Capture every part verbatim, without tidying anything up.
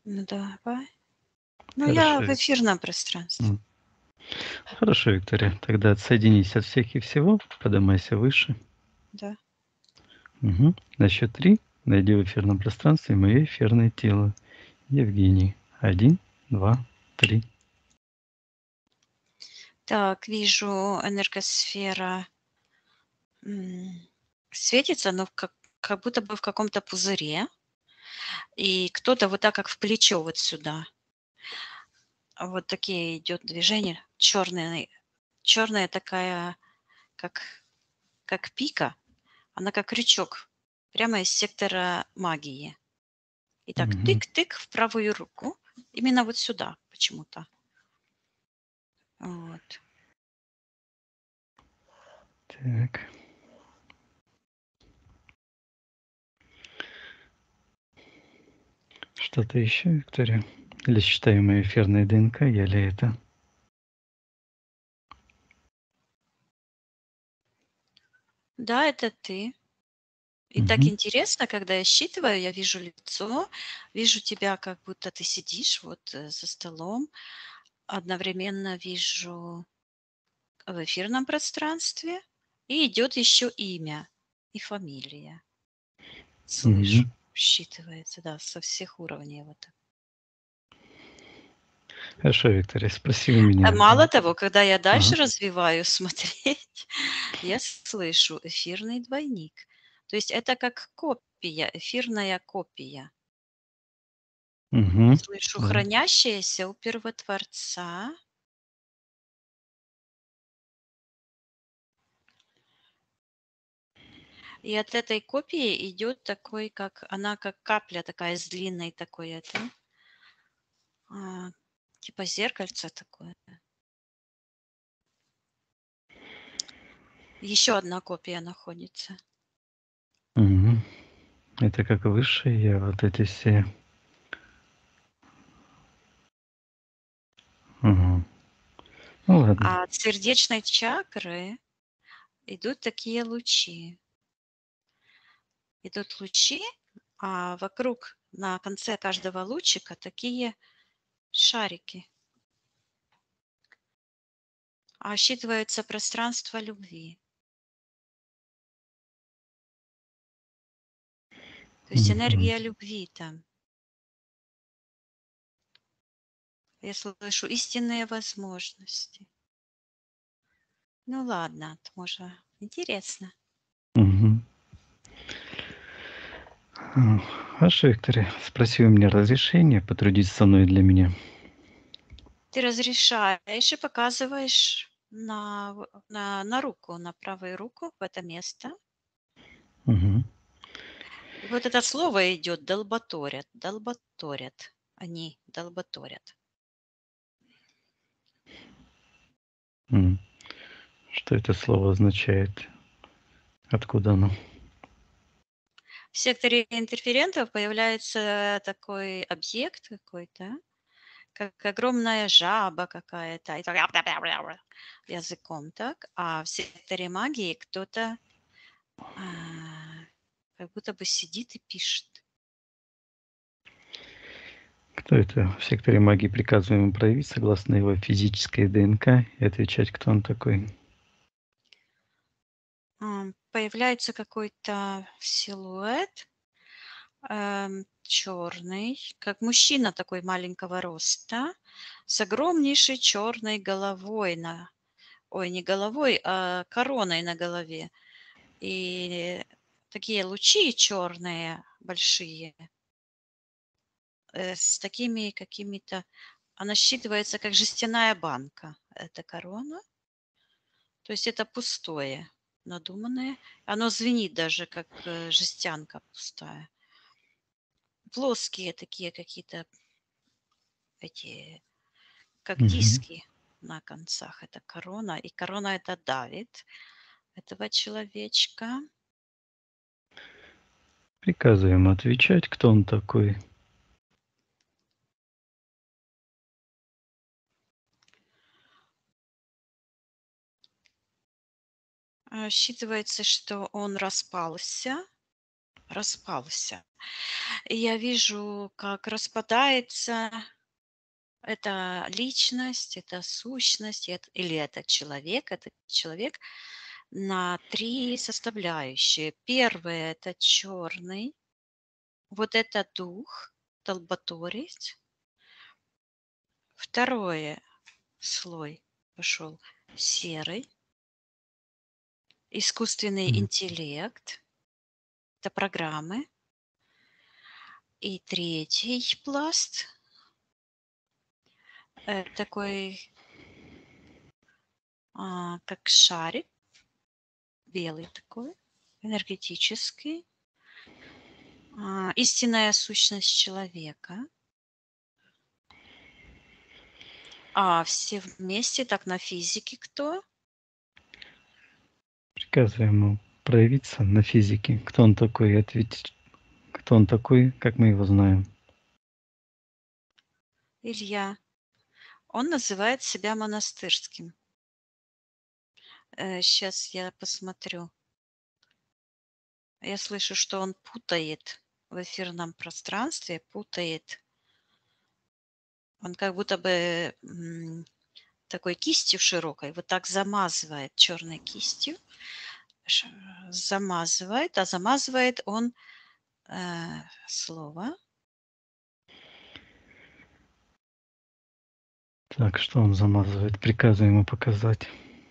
Ну, давай. Ну, я Хорошо, в Вик. эфирном пространстве. М. Хорошо, Виктория. Тогда отсоединись от всех и всего, поднимайся выше. Да. Угу. На счет три найди в эфирном пространстве мое эфирное тело. Евгений. Один, два, три. Так, вижу, энергосфера м, светится, но как, как будто бы в каком-то пузыре. И кто-то вот так, как в плечо вот сюда. Вот такие идет движения. Черная, черная такая, как, как пика. Она как крючок. Прямо из сектора магии. И так Угу. тык-тык в правую руку. Именно вот сюда почему-то. Вот. Так. Что-то еще, Виктория? Или считаем мое эфирное ДНК, я ли это? Да, это ты. И так Угу. интересно, когда я считываю, я вижу лицо, вижу тебя, как будто ты сидишь вот э, за столом, одновременно вижу в эфирном пространстве, и идет еще имя и фамилия. Угу. Слышу, считывается, да, со всех уровней. Вот. Хорошо, Виктория, спроси у А меня. мало того, когда я дальше Ага. развиваю смотреть, я слышу эфирный двойник. То есть это как копия, эфирная копия. Угу. Слышу Да. хранящееся у Первотворца. И от этой копии идет такой, как она как капля такая с длинной такой, это, а, типа зеркальце такое. Еще одна копия находится. Угу. Это как высшее я, вот эти все. Угу. Ну ладно. А от сердечной чакры идут такие лучи. Идут лучи, а вокруг на конце каждого лучика такие шарики. А считывается пространство любви. То есть Угу. энергия любви там. Я слышу истинные возможности. Ну ладно, тоже интересно. Угу. Хорошо, Виктория, спроси у меня разрешение потрудиться со мной для меня. Ты разрешаешь и показываешь на, в- на, на руку, на правую руку, в это место. Угу. И вот это слово идет долботорят, долботорят. Они долботорят. М. Что это слово означает? Откуда оно? В секторе интерферентов появляется такой объект какой-то, как огромная жаба какая-то, и так языком, так? А в секторе магии кто-то а, как будто бы сидит и пишет. Кто это? В секторе магии приказываем ему проявить согласно его физической ДНК и отвечать, кто он такой. Ам, Появляется какой-то силуэт эм, черный, как мужчина такой маленького роста, с огромнейшей черной головой на, ой, не головой, а короной на голове. И такие лучи черные, большие, э, с такими какими-то... Она считывается как жестяная банка, эта корона. То есть это пустое, надуманное. Оно звенит даже, как э, жестянка пустая. Плоские такие какие-то эти, как Угу. диски на концах. Это корона. И корона это давит этого человечка. Приказываем отвечать, кто он такой. А, Считывается, что он распался, распался. И я вижу, как распадается эта личность, эта сущность, эт- или этот человек, этот человек на три составляющие. Первое– это черный, вот это дух, толботорец. Второе слой пошел серый, искусственный Мгм. интеллект, это программы. И третий пласт, э, такой, а, как шарик, белый такой, энергетический, а, истинная сущность человека. А все вместе так на физике кто? Приказываем ему проявиться на физике. Кто он такой? И ответить, кто он такой, как мы его знаем. Илья. Он называет себя монастырским. Сейчас я посмотрю. Я слышу, что он путает в эфирном пространстве, путает. Он как будто бы м, такой кистью широкой, вот так замазывает черной кистью, ш- замазывает, а замазывает он э, слово. Так, что он замазывает? Приказываем ему показать.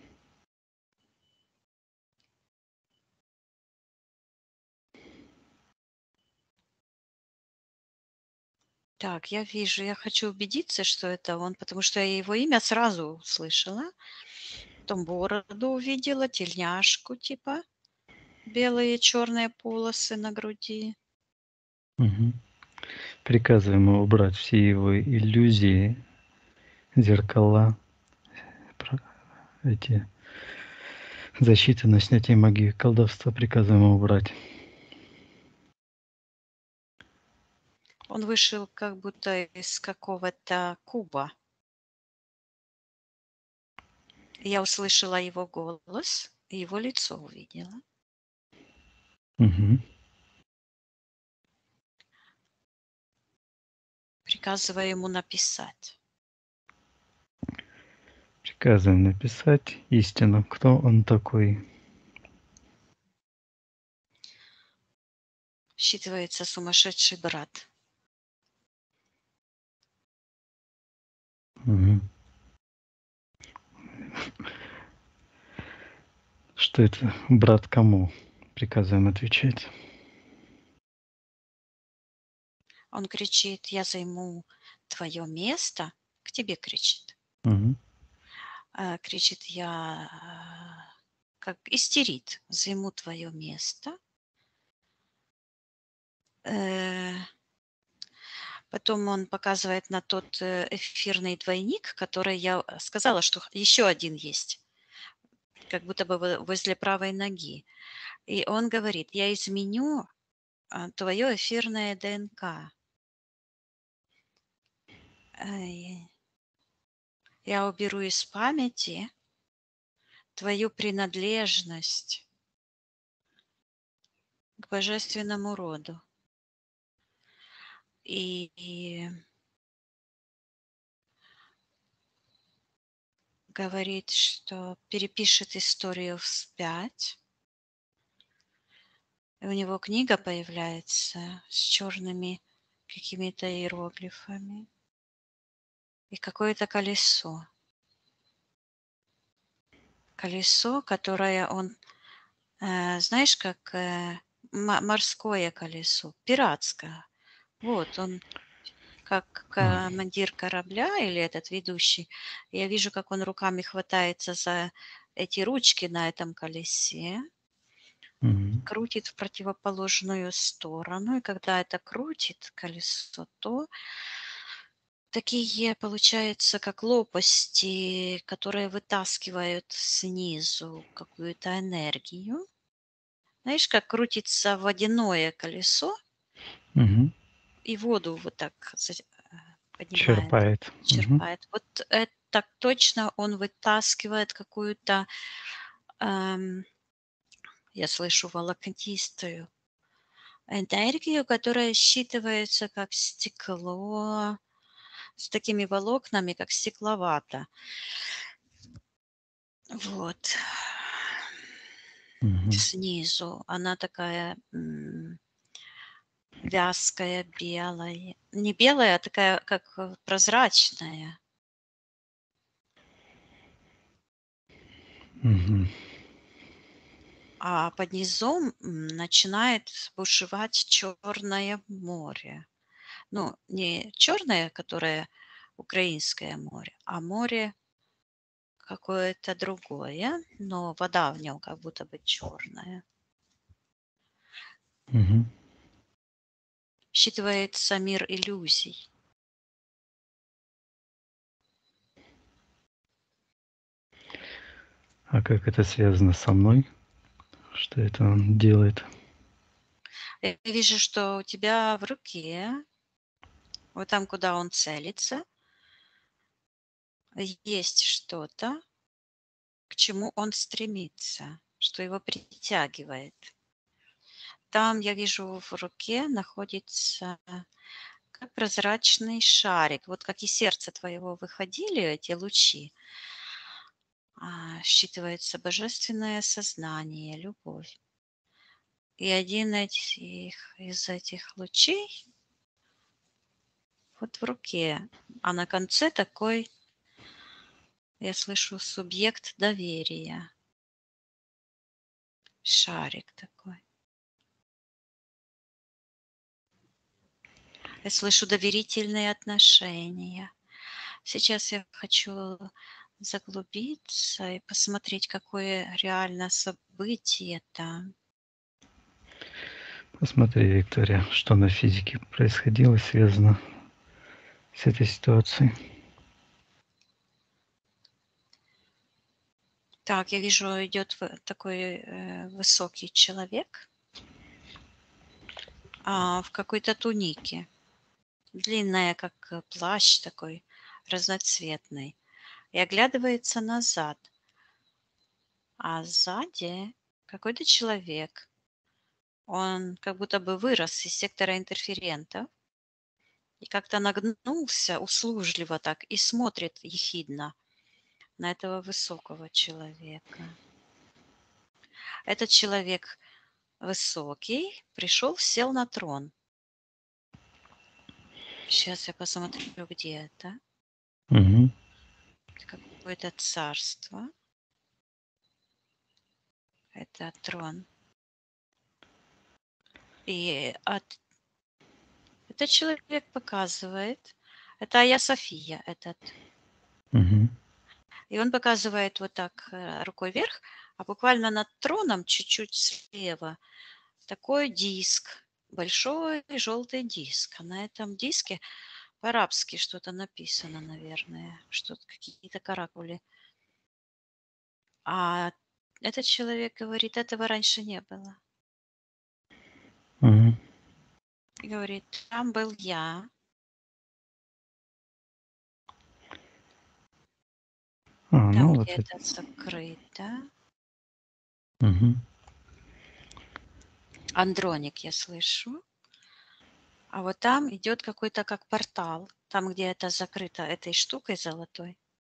Так, я вижу, я хочу убедиться, что это он, потому что я его имя сразу услышала. Потом бороду увидела, тельняшку типа, белые черные полосы на груди. Мгм. Приказываем ему убрать все его иллюзии, зеркала, про- эти защиты на снятие магии, колдовства. Приказываем ему убрать. Он вышел как будто из какого-то куба. Я услышала его голос, и его лицо увидела. Мгм. Приказываю ему написать. Приказываем написать истину, кто он такой. Считывается сумасшедший брат. Мгм. Что это? Брат кому? Приказываем отвечать. Он кричит, я займу твое место. К тебе кричит. Мгм. А, кричит, я а, как истерит, займу твое место. Э, Потом он показывает на тот э, эфирный двойник, который я э, сказала, что еще один есть, как будто бы во- возле правой ноги. И он говорит, я изменю а, твое эфирное ДНК. Ай, Я уберу из памяти твою принадлежность к божественному роду. И, и говорит, что перепишет историю вспять. И у него книга появляется с черными какими-то иероглифами и какое-то колесо. Колесо, которое он, э, знаешь, как э, м- морское колесо, пиратское. Вот он как А, командир корабля или этот ведущий. Я вижу, как он руками хватается за эти ручки на этом колесе, мгм. крутит в противоположную сторону. И когда это крутит колесо, то такие, получается, как лопасти, которые вытаскивают снизу какую-то энергию. Знаешь, как крутится водяное колесо Мгм. и воду вот так за- э, поднимает, Черпает. Мгм. черпает. Вот это так точно он вытаскивает какую-то, эм, я слышу, волокнистую, энергию, которая считывается как стекло, с такими волокнами, как стекловата. Вот. Мгм. Снизу она такая м, вязкая, белая. Не белая, а такая, как э, прозрачная. Мгм. А под низом м, начинает бушевать Черное море. Ну, не черное, которое Украинское море, а море какое-то другое, но вода в нем как будто бы черная. Мгм. Считывается мир иллюзий. А как это связано со мной? Что это он делает? Я вижу, что у тебя в руке, вот там, куда он целится, есть что-то, к чему он стремится, что его притягивает. Там, я вижу, в руке находится как прозрачный шарик. Вот как из сердца твоего выходили эти лучи, а, считывается божественное сознание, любовь. И один этих, из этих лучей вот в руке, а на конце такой, я слышу, субъект доверия. Шарик такой. Я слышу доверительные отношения. Сейчас я хочу заглубиться и посмотреть, какое реально событие там. Посмотри, Виктория, что на физике происходило, связано с этой ситуацией. Так, я вижу, идет в- такой э, высокий человек а, в какой-то тунике. Длинная, как э, плащ такой, разноцветный. И оглядывается назад. А сзади какой-то человек. Он как будто бы вырос из сектора интерферентов и как-то нагнулся услужливо так и смотрит ехидно на этого высокого человека. Этот человек высокий пришел, сел на трон. Сейчас я посмотрю, где это. Мгм. Какое-то царство. Это трон. И от... этот человек показывает. Это Айя София, этот. Мгм. И он показывает вот так э, рукой вверх, а буквально над троном, чуть-чуть слева, такой диск, большой желтый диск. А на этом диске по-арабски что-то написано, наверное, что-то, какие-то каракули. А этот человек говорит, этого раньше не было. Мгм. И говорит, там был я, А, там ну вот это. где-то закрыто. Мгм. Андроник я слышу. А вот там идет какой-то как портал, там, где это закрыто этой штукой золотой.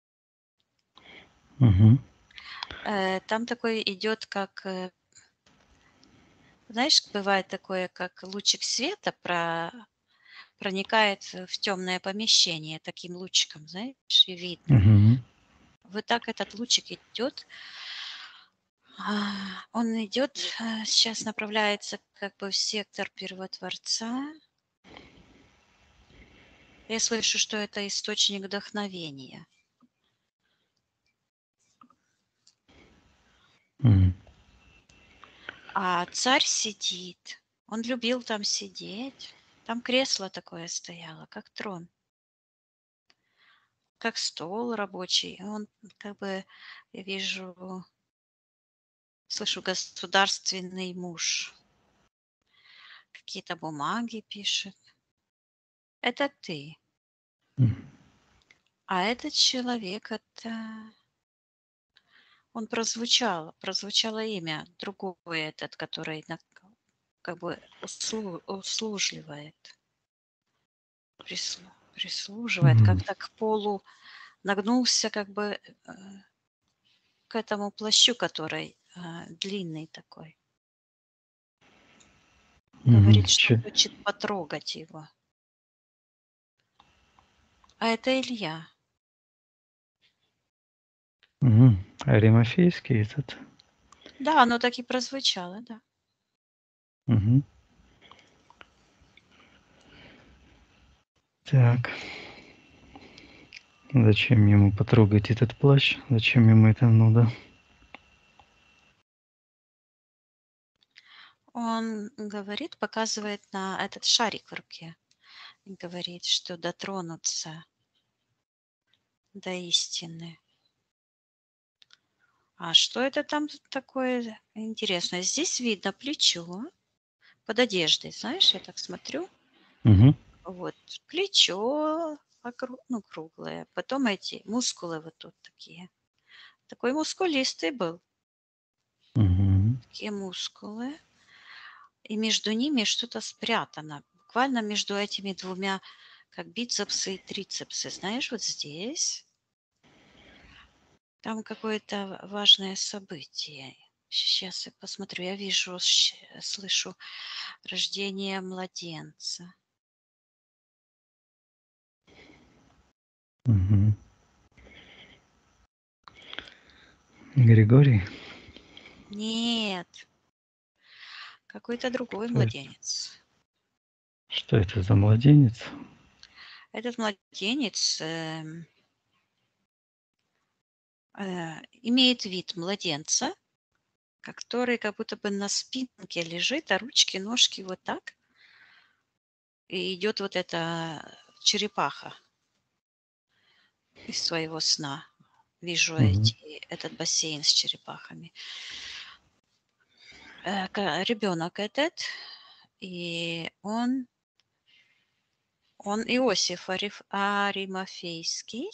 Мгм. Э, там такой идет, как, э, знаешь, бывает такое, как лучик света про, проникает в темное помещение таким лучиком, знаешь, и видно. Мгм. Вот так этот лучик идет. А, Он идет, э, сейчас направляется как бы в сектор первотворца. Я слышу, что это источник вдохновения. Мгм. А царь сидит. Он любил там сидеть. Там кресло такое стояло, как трон, как стол рабочий. Он как бы, я вижу, слышу, государственный муж. Какие-то бумаги пишет. Это ты. М. А этот человек, это... Он прозвучал, прозвучало имя, другой этот, который на- как бы услу- услужливает, прислу- прислуживает, Мгм. как-то к полу нагнулся как бы э, к этому плащу, который э, длинный такой. Мгм. Говорит, что Че- хочет потрогать его. А это Илья. Мгм. Аримафейский этот. Да, оно так и прозвучало, да. Мгм. Так. Зачем ему потрогать этот плащ? Зачем ему это надо? Он говорит, показывает на этот шарик в руке. И говорит, что дотронуться до истины. А что это там такое интересное? Здесь видно плечо под одеждой. Знаешь, я так смотрю. Мгм. Вот плечо окру- ну, круглое. Потом эти мускулы вот тут такие. Такой мускулистый был. Мгм. Такие мускулы. И между ними что-то спрятано. Буквально между этими двумя, как бицепсы и трицепсы. Знаешь, вот здесь там какое-то важное событие. Сейчас я посмотрю. Я вижу, щ- слышу рождение младенца. Мгм. Григорий? Нет, какой-то другой Кто это? младенец. Что это за младенец? Этот младенец эм, э, имеет вид младенца, который как будто бы на спинке лежит, а ручки, ножки вот так. И идет вот эта черепаха из своего сна. Вижу Мгм. эти, этот бассейн с черепахами. Э, ка- ребенок этот, и он, он Иосиф Ариф- Аримафейский,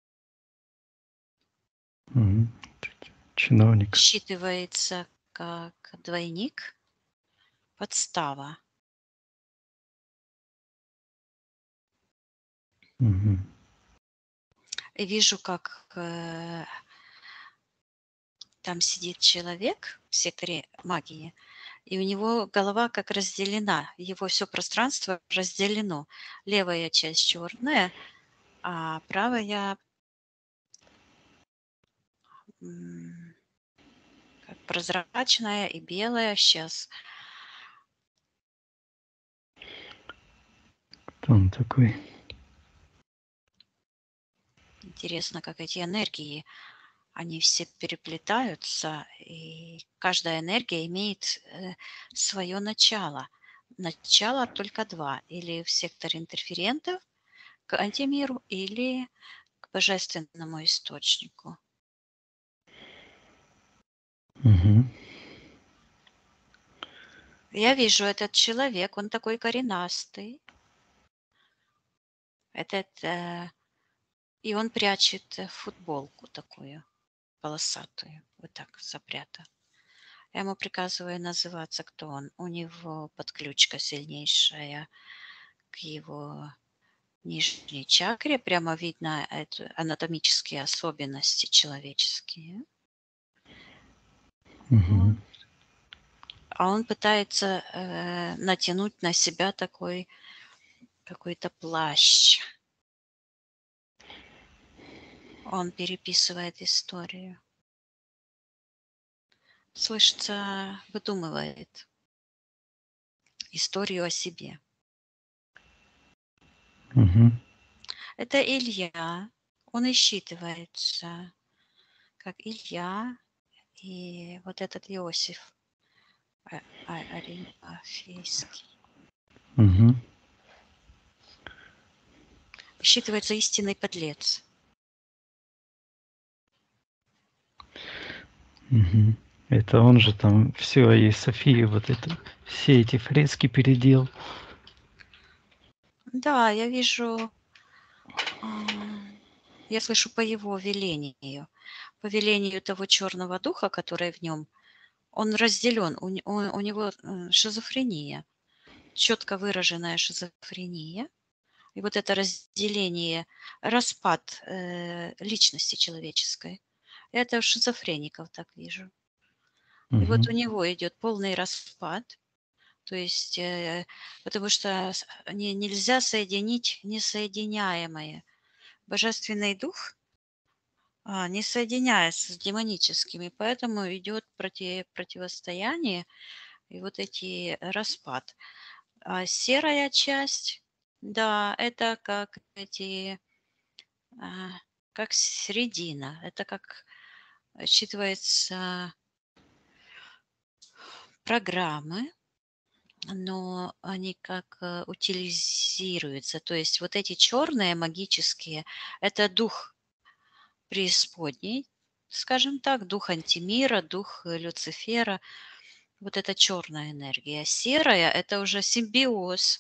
Мгм. Чиновник. считывается как двойник, подстава. Мгм. И вижу, как э, там сидит человек в секторе магии, и у него голова как разделена, его все пространство разделено. Левая часть черная, а правая м, как прозрачная и белая. Сейчас Кто он такой? интересно, как эти энергии, они все переплетаются, и каждая энергия имеет э, свое начало. Начало только два. Или в секторе интерферентов к антимиру, или к божественному источнику. Мгм. Я вижу этот человек, он такой коренастый. Этот, э, и он прячет э, футболку такую полосатую, вот так запрятал. Я ему приказываю называться, кто он. У него подключка сильнейшая к его нижней чакре. Прямо видно это анатомические особенности человеческие. Вот. Мгм. А он пытается э, натянуть на себя такой какой-то плащ. Он переписывает историю. Слышится, выдумывает историю о себе. Мгм. Это Илья. Он и считывается как Илья и вот этот Иосиф А- А- Аримафейский. Мгм. Считывается истинный подлец. Мгм. Это он же там все о Софии, вот это, все эти фрески переделал. Да, я вижу, а, я слышу по его велению, по велению того черного духа, который в нем, Он разделен, у, не- у, у него э, шизофрения, четко выраженная шизофрения. И вот это разделение, распад э, личности человеческой, это у шизофреников так вижу. И вот Мгм. у него идет полный распад, то есть, э, потому что с- не, нельзя соединить несоединяемое. Божественный дух а, не соединяется с демоническими, поэтому идет проти, противостояние и вот эти распад. А серая часть, да, это как эти, а, как середина, это как считывается программы, но они как э, утилизируются. То есть вот эти черные магические, это дух преисподней, скажем так, дух антимира, дух э, Люцифера, вот это черная энергия. Серая– это уже симбиоз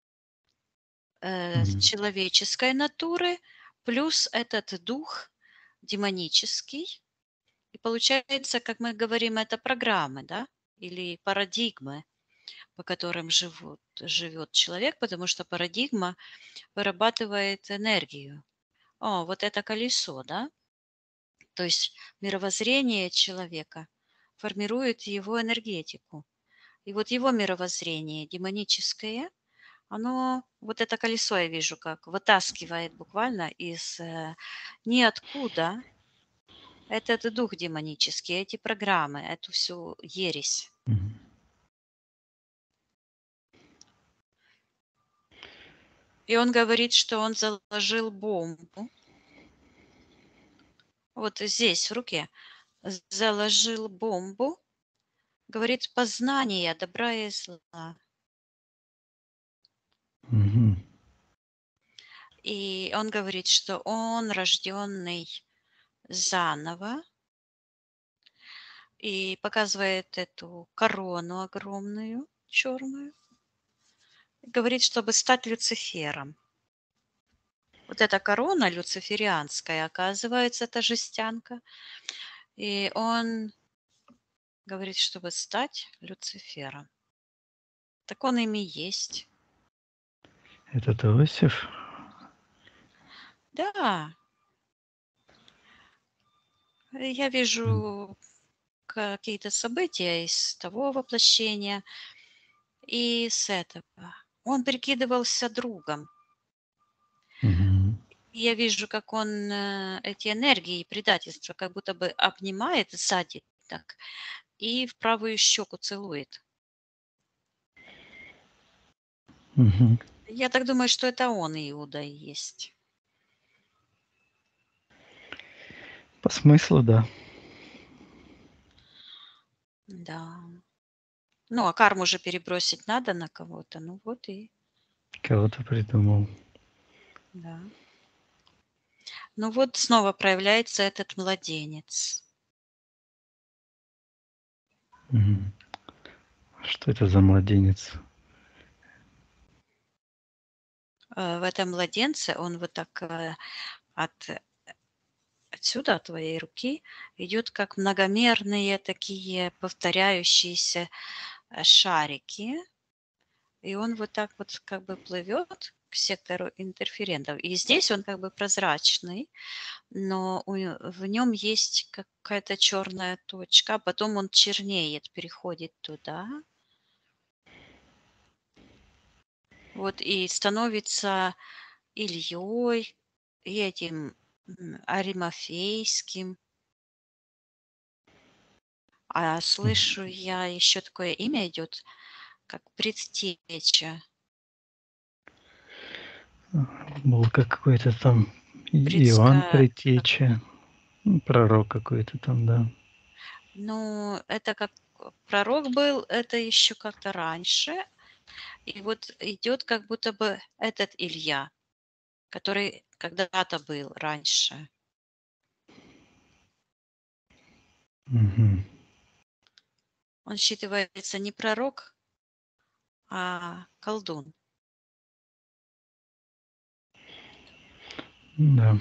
э, Мгм. человеческой натуры, плюс этот дух демонический. И получается, как мы говорим, это программы, да, или парадигмы, по которым живут, живет человек, потому что парадигма вырабатывает энергию. О, вот это колесо, да, то есть мировоззрение человека формирует его энергетику. И вот его мировоззрение демоническое, оно, вот это колесо я вижу, как вытаскивает буквально из э, ниоткуда этот дух демонический, эти программы, эту всю ересь. Мгм. И он говорит, что он заложил бомбу вот здесь, в руке, з- заложил бомбу, говорит, познание добра и зла. Мгм. И он говорит, что он рожденный заново, и показывает эту корону огромную, черную. Говорит, чтобы стать Люцифером. Вот эта корона люциферианская, оказывается, это жестянка. И он говорит, чтобы стать Люцифером. Так он ими есть. Этот Иосиф? Да, я М. вижу какие-то события из того воплощения и с этого. Он прикидывался другом. Мгм. Я вижу, как он э, эти энергии предательства как будто бы обнимает сзади так и в правую щеку целует. Мгм. Я так думаю, что это он, Иуда, и есть. По смыслу, да. Да. Ну, а карму же перебросить надо на кого-то. Ну вот и, Кого-то придумал. да. Ну вот снова проявляется этот младенец. Мгм. Что это за младенец? Э, В этом младенце он вот так э, от отсюда, от твоей руки, идет как многомерные такие повторяющиеся э, шарики. И он вот так вот как бы плывет к сектору интерферентов. И здесь он как бы прозрачный, но у не- в нем есть какая-то черная точка, а потом он чернеет, переходит туда. Вот и становится Ильей, и этим м, Аримафейским. А М. слышу я еще такое имя идет, как предтеча. Был какой-то там И- Иоанн Предска... Предтеча, ну, пророк какой-то там, да. Ну, это как пророк был, это еще как-то раньше. И вот идет как будто бы этот Илья, который когда-то был раньше. Мгм. Он считывается не пророк, а колдун. Да.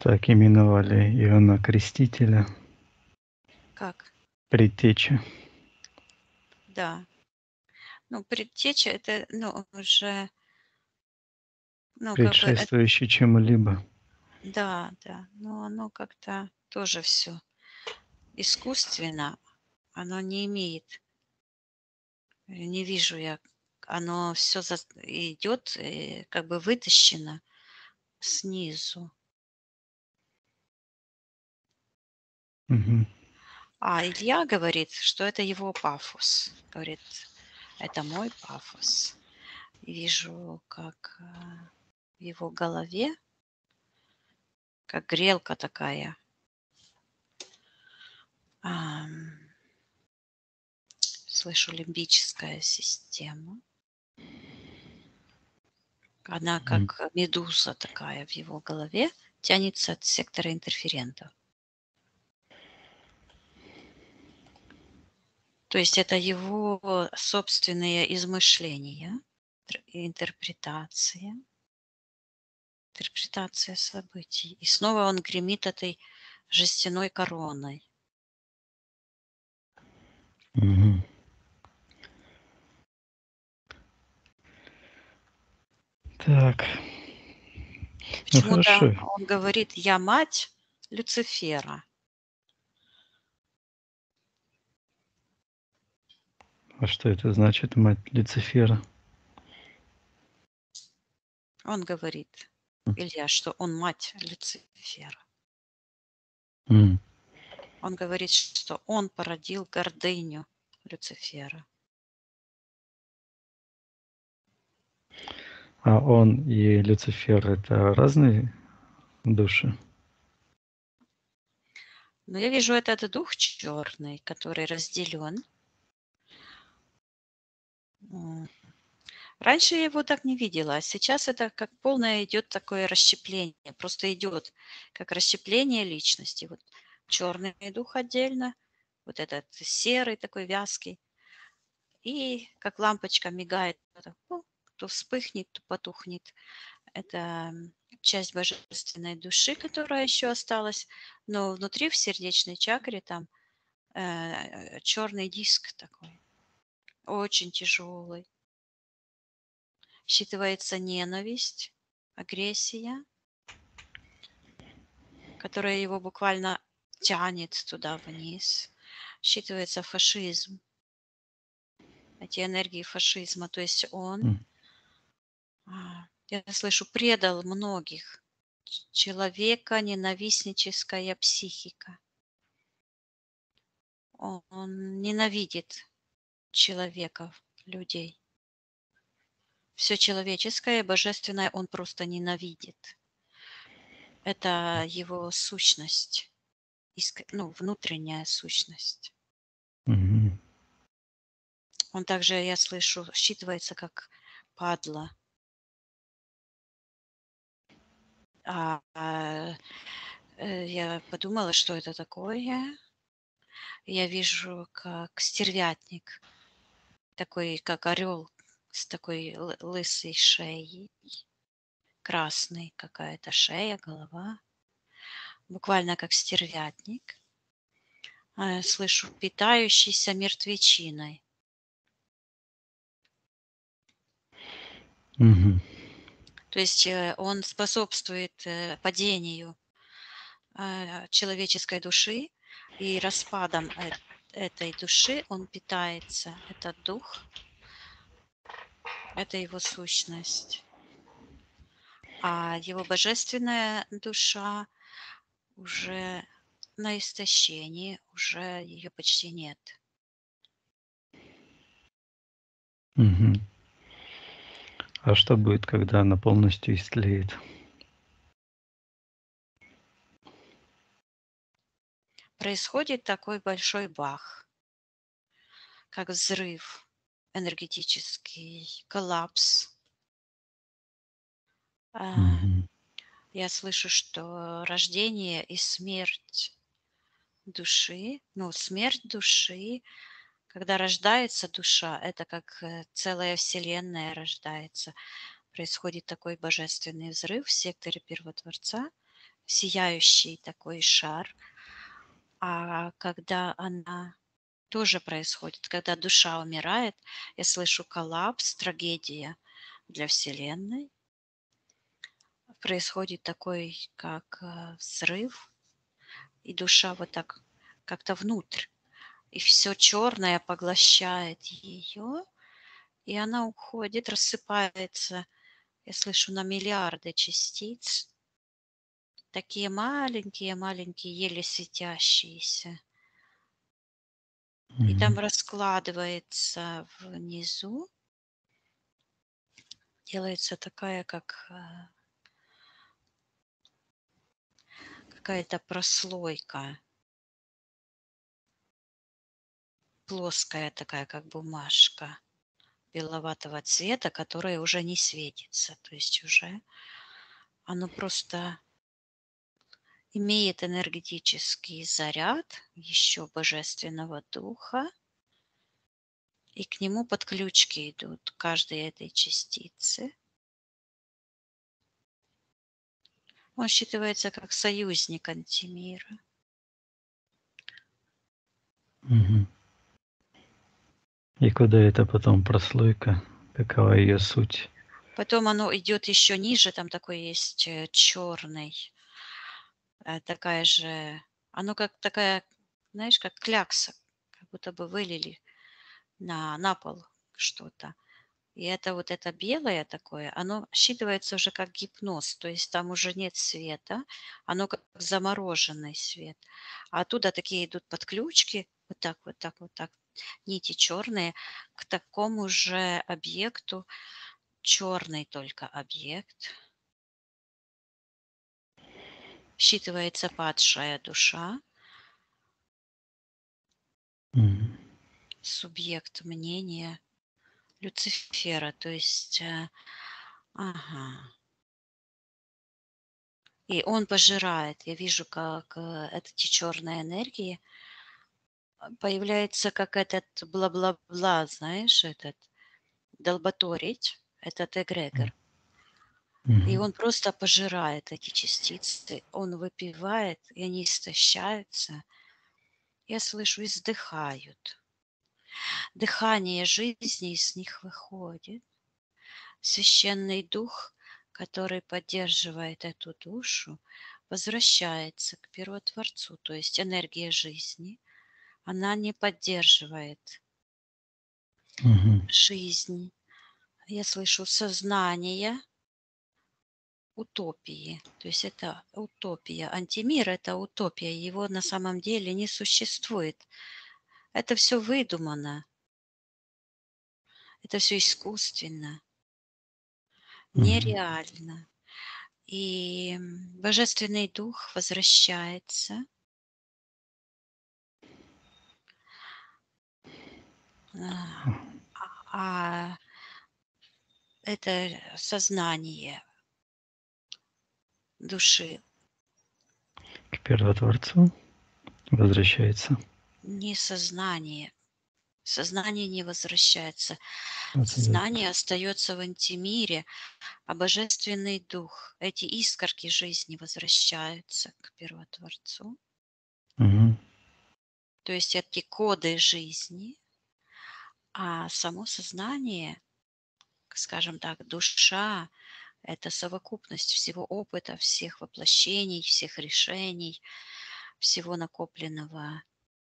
так именовали Иоанна Крестителя. Как? Предтеча. Да. Ну, предтеча это, ну, уже, ну, как бы, э, Предшествующий чему-либо. да, да, но оно как-то тоже все искусственно, оно не имеет, э, не вижу я, оно все идет, э, как бы вытащено снизу. Мгм. А Илья говорит, что это его пафос. Говорит, это мой пафос. И вижу, как э, в его голове, как грелка такая. ам, Слышу лимбическая система. Она Мгм. как медуза такая в его голове тянется от сектора интерферентов. То есть это его собственные измышления, тр- интерпретация, интерпретация событий. И снова он гремит этой жестяной короной. Мгм. Так, ну Почему-то хорошо. он говорит, я мать Люцифера. А что это значит, мать Люцифера? Он говорит, Илья, что он мать Люцифера. М. Он говорит, что он породил гордыню Люцифера. А он и Люцифер — это разные души? Но я вижу этот дух черный, который разделен. М. Раньше я его так не видела, а сейчас это как полное идет такое расщепление. Просто идет как расщепление личности. Вот черный дух отдельно, вот этот серый такой вязкий. И как лампочка мигает, это, ну, то вспыхнет, то потухнет. Это м, часть божественной души, которая еще осталась. Но внутри, в сердечной чакре, там э, черный диск такой, очень тяжелый. Считывается ненависть, агрессия, которая его буквально тянет туда вниз. Считывается фашизм, эти энергии фашизма. То есть он, М. а, я слышу, предал многих. Ч- Человека ненавистническая психика. Он, он ненавидит человека, людей. Все человеческое, божественное он просто ненавидит. Это его сущность, иск- ну, внутренняя сущность. Мгм. Он также, я слышу, считывается как падла. А, а, э, я подумала, что это такое. Я вижу, как стервятник, такой, как орел с такой лы- лысой шеей, красный какая-то шея, голова, буквально как стервятник. А, слышу, питающийся мертвечиной. Мгм. То есть э, он способствует э, падению а, человеческой души, и распадом э- этой души он питается. Это дух, это его сущность. А его божественная душа уже на истощении, уже ее почти нет. Мгм. А что будет, когда она полностью истлеет? Происходит такой большой бах, как взрыв энергетический, коллапс. А, Мгм. Я слышу, что рождение и смерть души, ну, смерть души, когда рождается душа, это как э, целая вселенная рождается. Происходит такой божественный взрыв в секторе Первотворца. сияющий такой шар. А когда она тоже происходит, когда душа умирает, я слышу коллапс, трагедия для Вселенной. Происходит такой, как э, взрыв, и душа вот так как-то внутрь, и все черное поглощает ее, и она уходит, рассыпается, я слышу, на миллиарды частиц, такие маленькие-маленькие, еле светящиеся. И там Мгм. раскладывается внизу, делается такая, как э, какая-то прослойка, плоская такая, как бумажка, беловатого цвета, которая уже не светится. То есть уже оно просто имеет энергетический заряд еще божественного духа, и к нему подключки идут каждой этой частицы. Он считывается как союзник антимира. Мгм. И куда это потом прослойка? Какова ее суть? Потом оно идет еще ниже, там такой есть черный, такая же, оно как такая, знаешь, как клякса, как будто бы вылили на, на пол что-то. И это вот это белое такое, оно считывается уже как гипноз, то есть там уже нет света, оно как замороженный свет. А оттуда такие идут подключки, вот так, вот так, вот так, нити черные, к такому же объекту, черный только объект. Считывается падшая душа, Мгм. субъект мнения Люцифера, то есть, э, ага. И он пожирает. Я вижу, как э, эти черные энергии а, появляется как этот бла-бла-бла, знаешь, этот долботорить, этот эгрегор. И Мгм. он просто пожирает эти частицы, он выпивает, и они истощаются. Я слышу, издыхают. Дыхание жизни из них выходит. Священный дух, который поддерживает эту душу, возвращается к Первотворцу, то есть энергия жизни. Она не поддерживает Мгм. жизнь. Я слышу сознание утопии. То есть это утопия. Антимир – это утопия. Его на самом деле не существует. Это все выдумано. Это все искусственно, Мгм. нереально. И Божественный Дух возвращается. А а это сознание души К Первотворцу возвращается. не сознание. Сознание не возвращается. Отсюда. Сознание остается в антимире, а Божественный Дух, эти искорки жизни возвращаются к Первотворцу. Мгм. То есть эти коды жизни, а само сознание, скажем так, душа – это совокупность всего опыта, всех воплощений, всех решений, всего накопленного,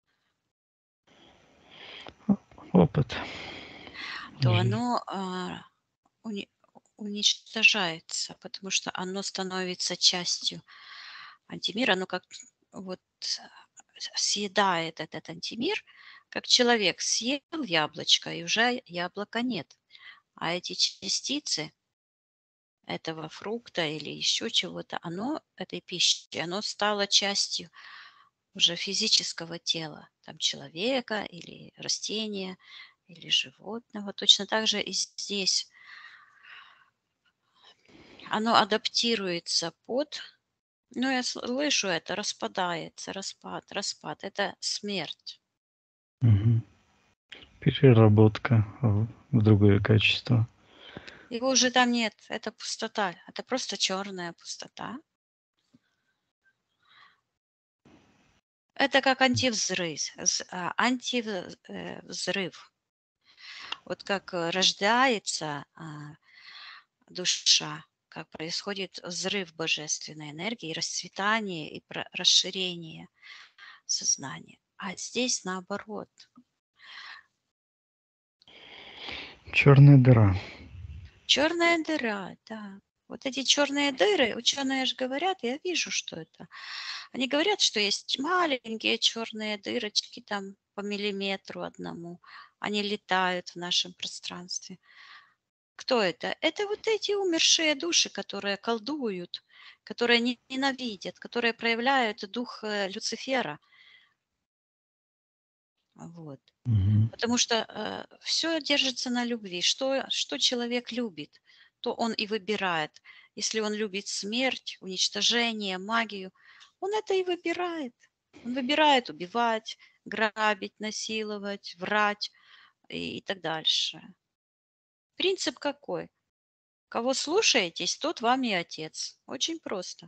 Опыт то жизни. оно а, уни- уничтожается, потому что оно становится частью антимира, оно как вот съедает этот антимир, как человек съел яблочко, и уже яблока нет. А эти частицы этого фрукта или еще чего-то, оно, этой пищи, оно стало частью уже физического тела, там человека или растения, или животного. Точно так же и здесь оно адаптируется под, ну, я слышу это, распадается, распад, распад. Это смерть. Мгм. Переработка в, в другое качество. Его уже там нет. Это пустота. Это просто черная пустота. Это как антивзрыв, з- а, антивзрыв. Вот как э, рождается а, душа, как происходит взрыв божественной энергии, расцветание и про- расширение сознания. А здесь наоборот. Черная дыра. Черная дыра, да. Вот эти черные дыры, ученые же говорят, я вижу, что это. Они говорят, что есть маленькие черные дырочки там по миллиметру одному. Они летают в нашем пространстве. Кто это? Это вот эти умершие души, которые колдуют, которые не- ненавидят, которые проявляют дух э, Люцифера. Вот. Мгм. Потому что все держится на любви. Что, что человек любит, то он и выбирает. Если он любит смерть, уничтожение, магию, он это и выбирает. Он выбирает убивать, грабить, насиловать, врать и, и так дальше. Принцип какой? Кого слушаетесь, тот вам и отец. Очень просто.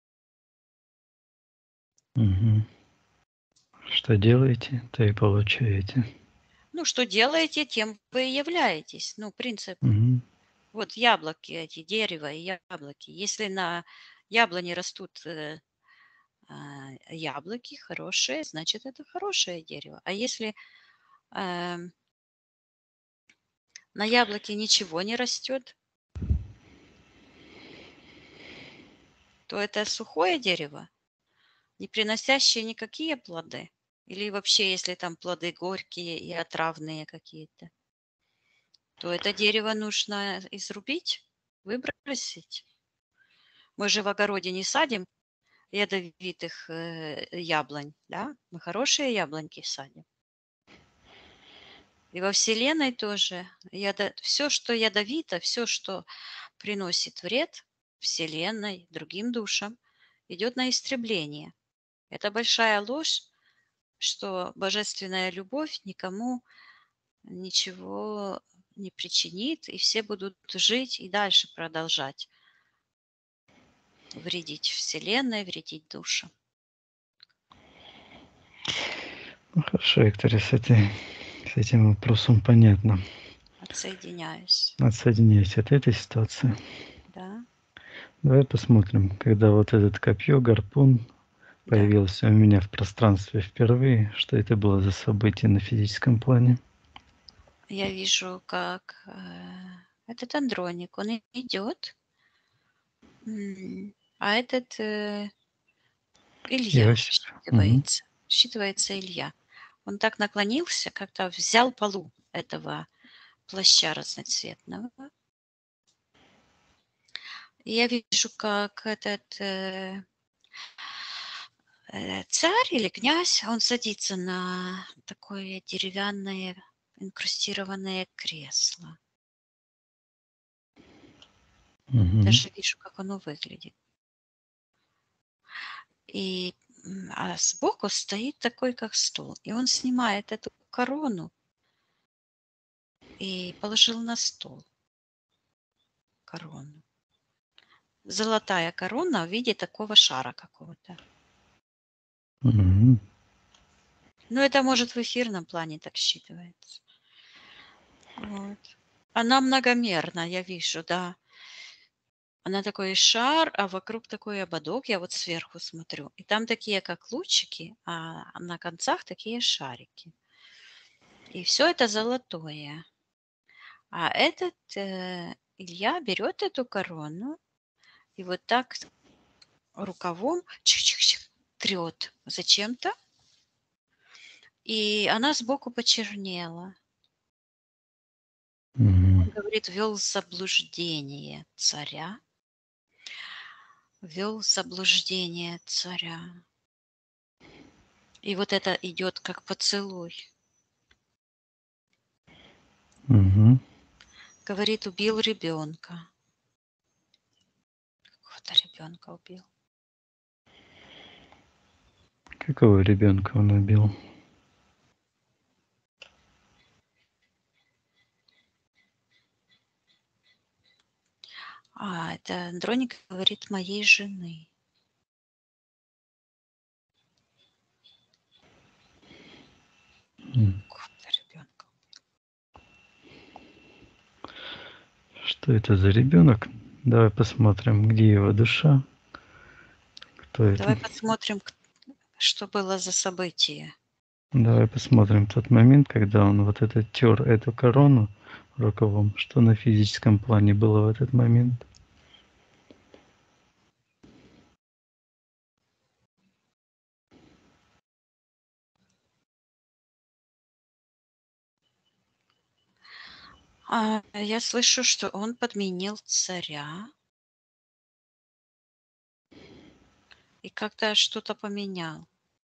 Мгм. Что делаете, то и получаете. Ну, что делаете, тем вы и являетесь. Ну, принцип. Мгм. Вот яблоки эти, дерево и яблоки. Если на яблоне растут э, а, яблоки хорошие, значит, это хорошее дерево. А если эм, на яблоке ничего не растет, то это сухое дерево, не приносящее никакие плоды. Или вообще, если там плоды горькие и отравные какие-то, то это дерево нужно изрубить, выбросить. Мы же в огороде не садим ядовитых э, яблонь, да? Мы хорошие яблоньки садим. И во Вселенной тоже ядо... все, что ядовито, все, что приносит вред Вселенной, другим душам, идет на истребление. Это большая ложь, что божественная любовь никому ничего не причинит, и все будут жить и дальше продолжать вредить Вселенной, вредить душам. Ну, хорошо, Виктория, с, этой, с этим вопросом понятно. Отсоединяюсь. Отсоединяюсь от этой ситуации. Да, Давай посмотрим, когда вот этот копье, гарпун да. появился у меня в пространстве впервые, что это было за событие на физическом плане. Я вижу, как э, этот андроник, он и- идет, м, а этот э, Илья Иосиф. Мгм. считывается. Считывается Илья. Он так наклонился, как-то взял полу этого плаща разноцветного. И я вижу, как этот э, э, царь или князь, он садится на такое деревянное инкрустированное кресло. Мгм. Даже вижу, как оно выглядит. И, м, а сбоку стоит такой, как стол. И он снимает эту корону и положил на стол корону. Золотая корона в виде такого шара какого-то. Мгм. Но это может в эфирном плане так считывается. Вот. Она многомерна, я вижу, да. Она такой шар, а вокруг такой ободок. Я вот сверху смотрю. И там такие, как лучики, а на концах такие шарики. И все это золотое. А этот э, Илья берет эту корону и вот так рукавом чих-чих-чих трет зачем-то, и она сбоку почернела. Мгм. Он говорит, вел в заблуждение царя, вел в заблуждение царя. И вот это идет как поцелуй. Мгм. Говорит, убил ребенка. Какого-то ребенка убил. Какого ребенка он убил? А это Андроник говорит моей жены. М. Какого-то ребенка. Что это за ребенок? Давай посмотрим, где его душа. Кто это? Давай посмотрим, к- что было за событие. Давай посмотрим тот момент, когда он вот это тер эту корону рукавом. Что на физическом плане было в этот момент? А, я слышу, что он подменил царя и как-то что-то поменял.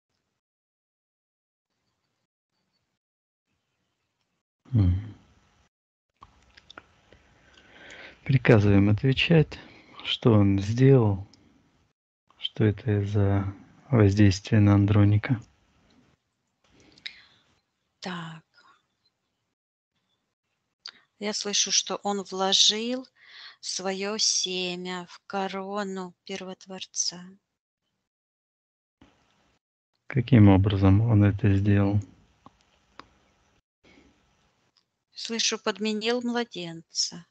М. Приказываем отвечать, что он сделал, что это за воздействие на Андроника. Так. Я слышу, что он вложил свое семя в корону первотворца. Каким образом он это сделал? Слышу, подменил младенца.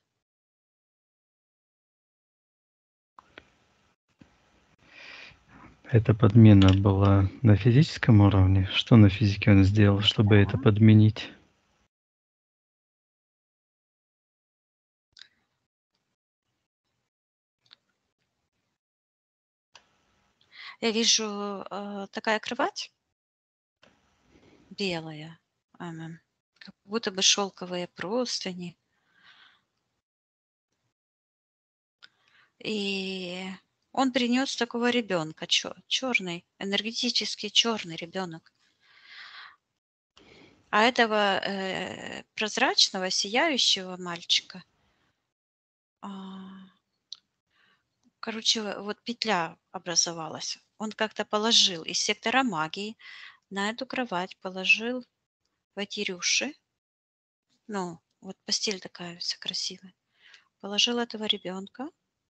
Эта подмена была на физическом уровне? Что на физике он сделал, чтобы это Да. подменить? Я вижу э, такая кровать белая, ам, как будто бы шелковые простыни. И он принес такого ребенка, черный, энергетически черный ребенок. А этого э, прозрачного, сияющего мальчика, а, короче, вот петля образовалась. Он как-то положил из сектора магии на эту кровать, положил в эти рюши. Ну, вот постель такая вся красивая. Положил этого ребенка,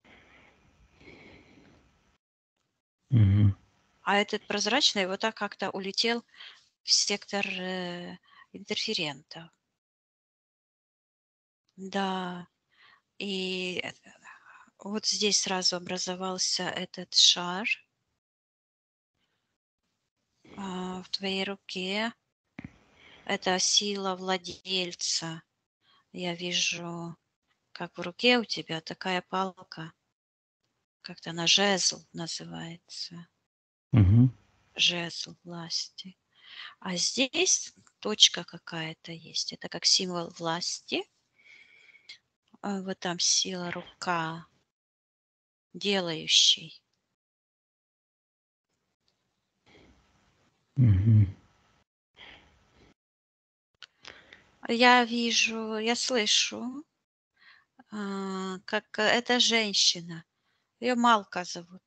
Мгм. а этот прозрачный вот так как-то улетел в сектор э, интерферента. Да, и э, вот здесь сразу образовался этот шар а, в твоей руке. Это сила владельца. Я вижу, как в руке у тебя такая палка, как-то она жезл называется, Мгм. жезл власти. А здесь точка какая-то есть. Это как символ власти. А вот там сила рука, делающий. Мгм. Я вижу, я слышу, а, как эта женщина, ее Малка зовут.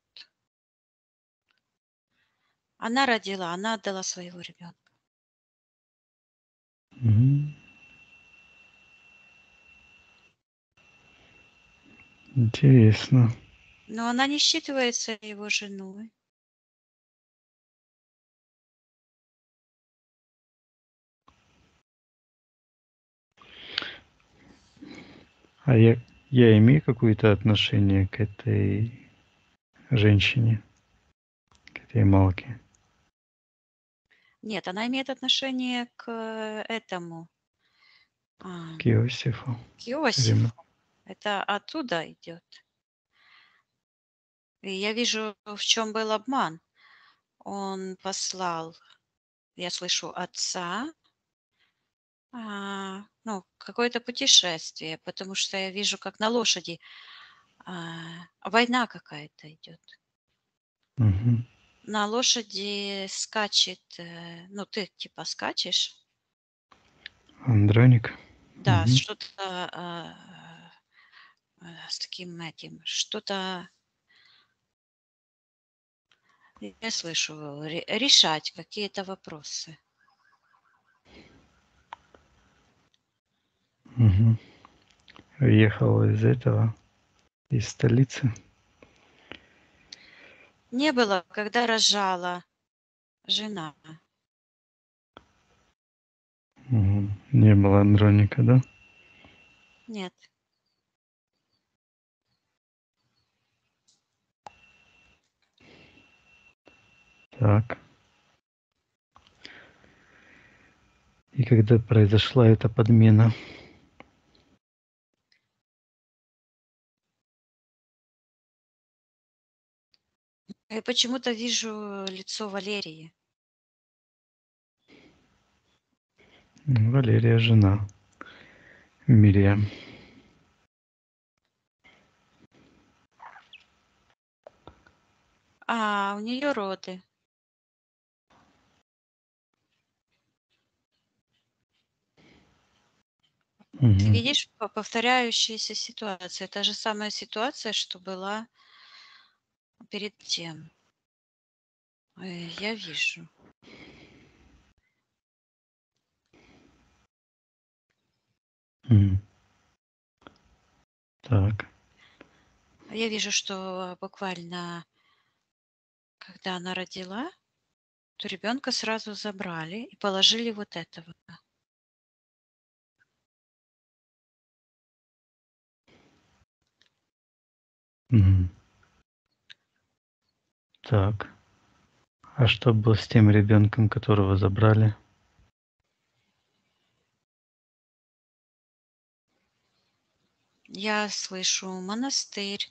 Она родила, она отдала своего ребенка. Мгм. Интересно. Но она не считывается его женой. А я, я имею какое-то отношение к этой женщине, к этой Малке? Нет, она имеет отношение к этому, а, К Иосифу? к Или м- Иосифу. Это оттуда идет. И я вижу, в чем был обман. Он послал, я слышу, отца, а, ну, какое-то путешествие, потому что я вижу, как на лошади а, война какая-то идет. Мгм. На лошади скачет, э, ну, ты типа скачешь, Андроник? да, Мгм. что-то а, а, с таким этим, что-то, я слышу, ре- решать какие-то вопросы. Мгм. Уехал из этого, из столицы. Не было, когда рожала жена. Не было Андроника, да? Нет. Так. И когда произошла эта подмена? Я почему-то вижу лицо Валерии. Валерия жена Мириам. А, у нее роды. Ты Мгм. видишь по- повторяющаяся ситуация. Та же самая ситуация, что была перед тем. Э, Я вижу. Мгм. Так. Я вижу, что буквально, когда она родила, то ребенка сразу забрали и положили вот этого. Мгм. Так. А что было с тем ребенком, которого забрали? Я слышу монастырь,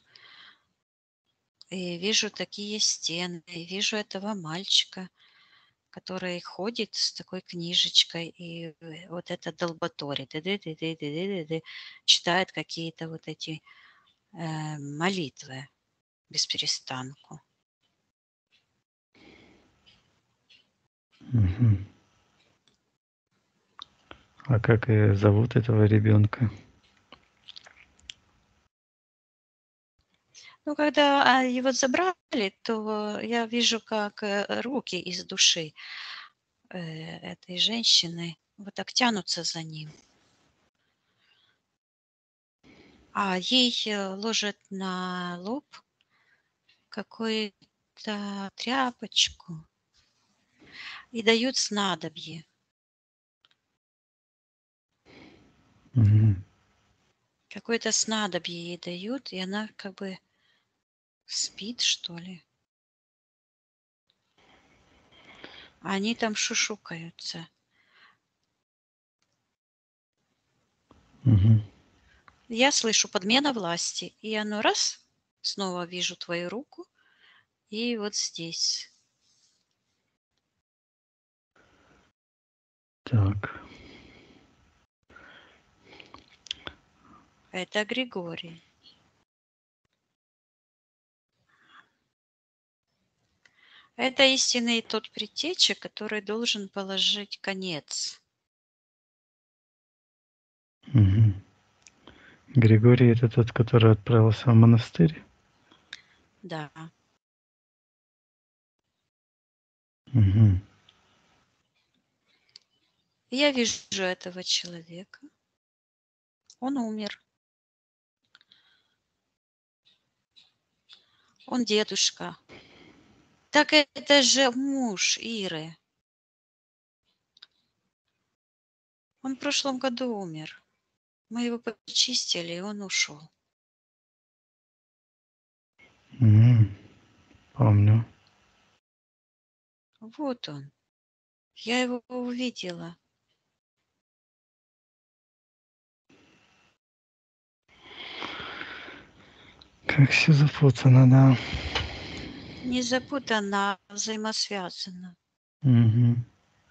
и вижу такие стены, и вижу этого мальчика, который ходит с такой книжечкой, и э, вот это долбаторит, ды-ды-ды-ды-ды-ды-ды, читает какие-то вот эти э, молитвы без перестанку. Мгм. А как э, зовут этого ребенка? Ну, когда а, его забрали, то я вижу, как э, руки из души э, этой женщины вот так тянутся за ним. А ей э, ложат на лоб какую-то тряпочку и дают снадобье. Мгм. Какое-то снадобье ей дают, и она как бы спит, что ли. А они там шушукаются. Мгм. Я слышу подмена власти, и оно раз, снова вижу твою руку, и вот здесь. Так. Это Григорий. Это истинный тот предтеча, который должен положить конец. Мгм. Григорий это тот, который отправился в монастырь? Да. Мгм. Я вижу этого человека. Он умер. Он дедушка. Так это же муж Иры. Он в прошлом году умер. Мы его почистили, и он ушел. М, Помню. Вот он. Я его увидела. Как все запутано, да. Не запутано, а взаимосвязано. Мгм.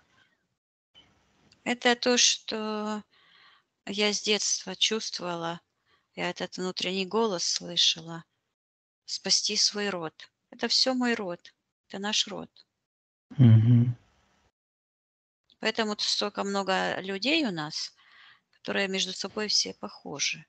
Это то, что я с детства чувствовала. Я этот внутренний голос слышала. Спасти свой род. Это все мой род. Это наш род. Мгм. Поэтому тут столько много людей у нас, которые между собой все похожи.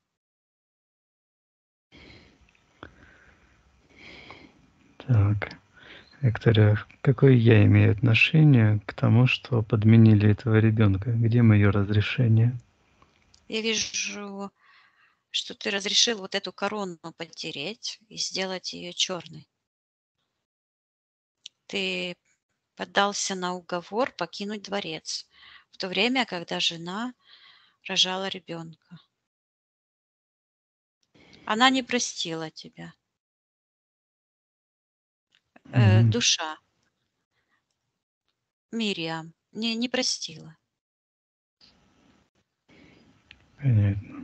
Так. Виктория, какое я имею отношение к тому, что подменили этого ребенка? Где мое разрешение? Я вижу, что ты разрешил вот эту корону потереть и сделать ее черной. Ты поддался на уговор покинуть дворец, в то время, когда жена рожала ребенка. Она не простила тебя. Э, Мгм. душа Мириам не, не простила. Понятно.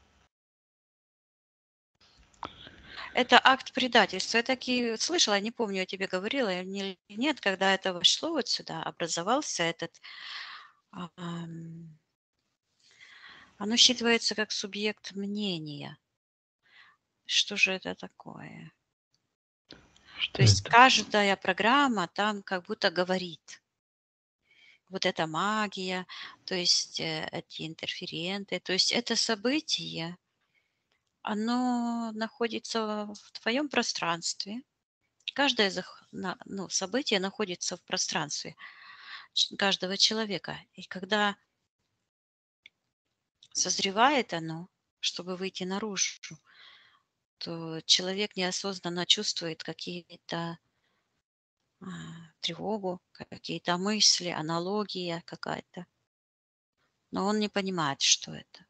Это акт предательства. Я таки слышала, не помню, я тебе говорила я не- нет, когда это вошло вот сюда, образовался этот, ам, оно считывается как субъект мнения. Что же это такое? То Что есть это? каждая программа там как будто говорит. Вот эта магия, то есть э, эти интерференты, то есть это событие, оно находится в твоем пространстве. Каждое зах- на- ну, событие находится в пространстве ч- каждого человека. И когда созревает оно, чтобы выйти наружу, то человек неосознанно чувствует какие-то а, тревогу, какие-то мысли, аналогия какая-то. Но он не понимает, что это.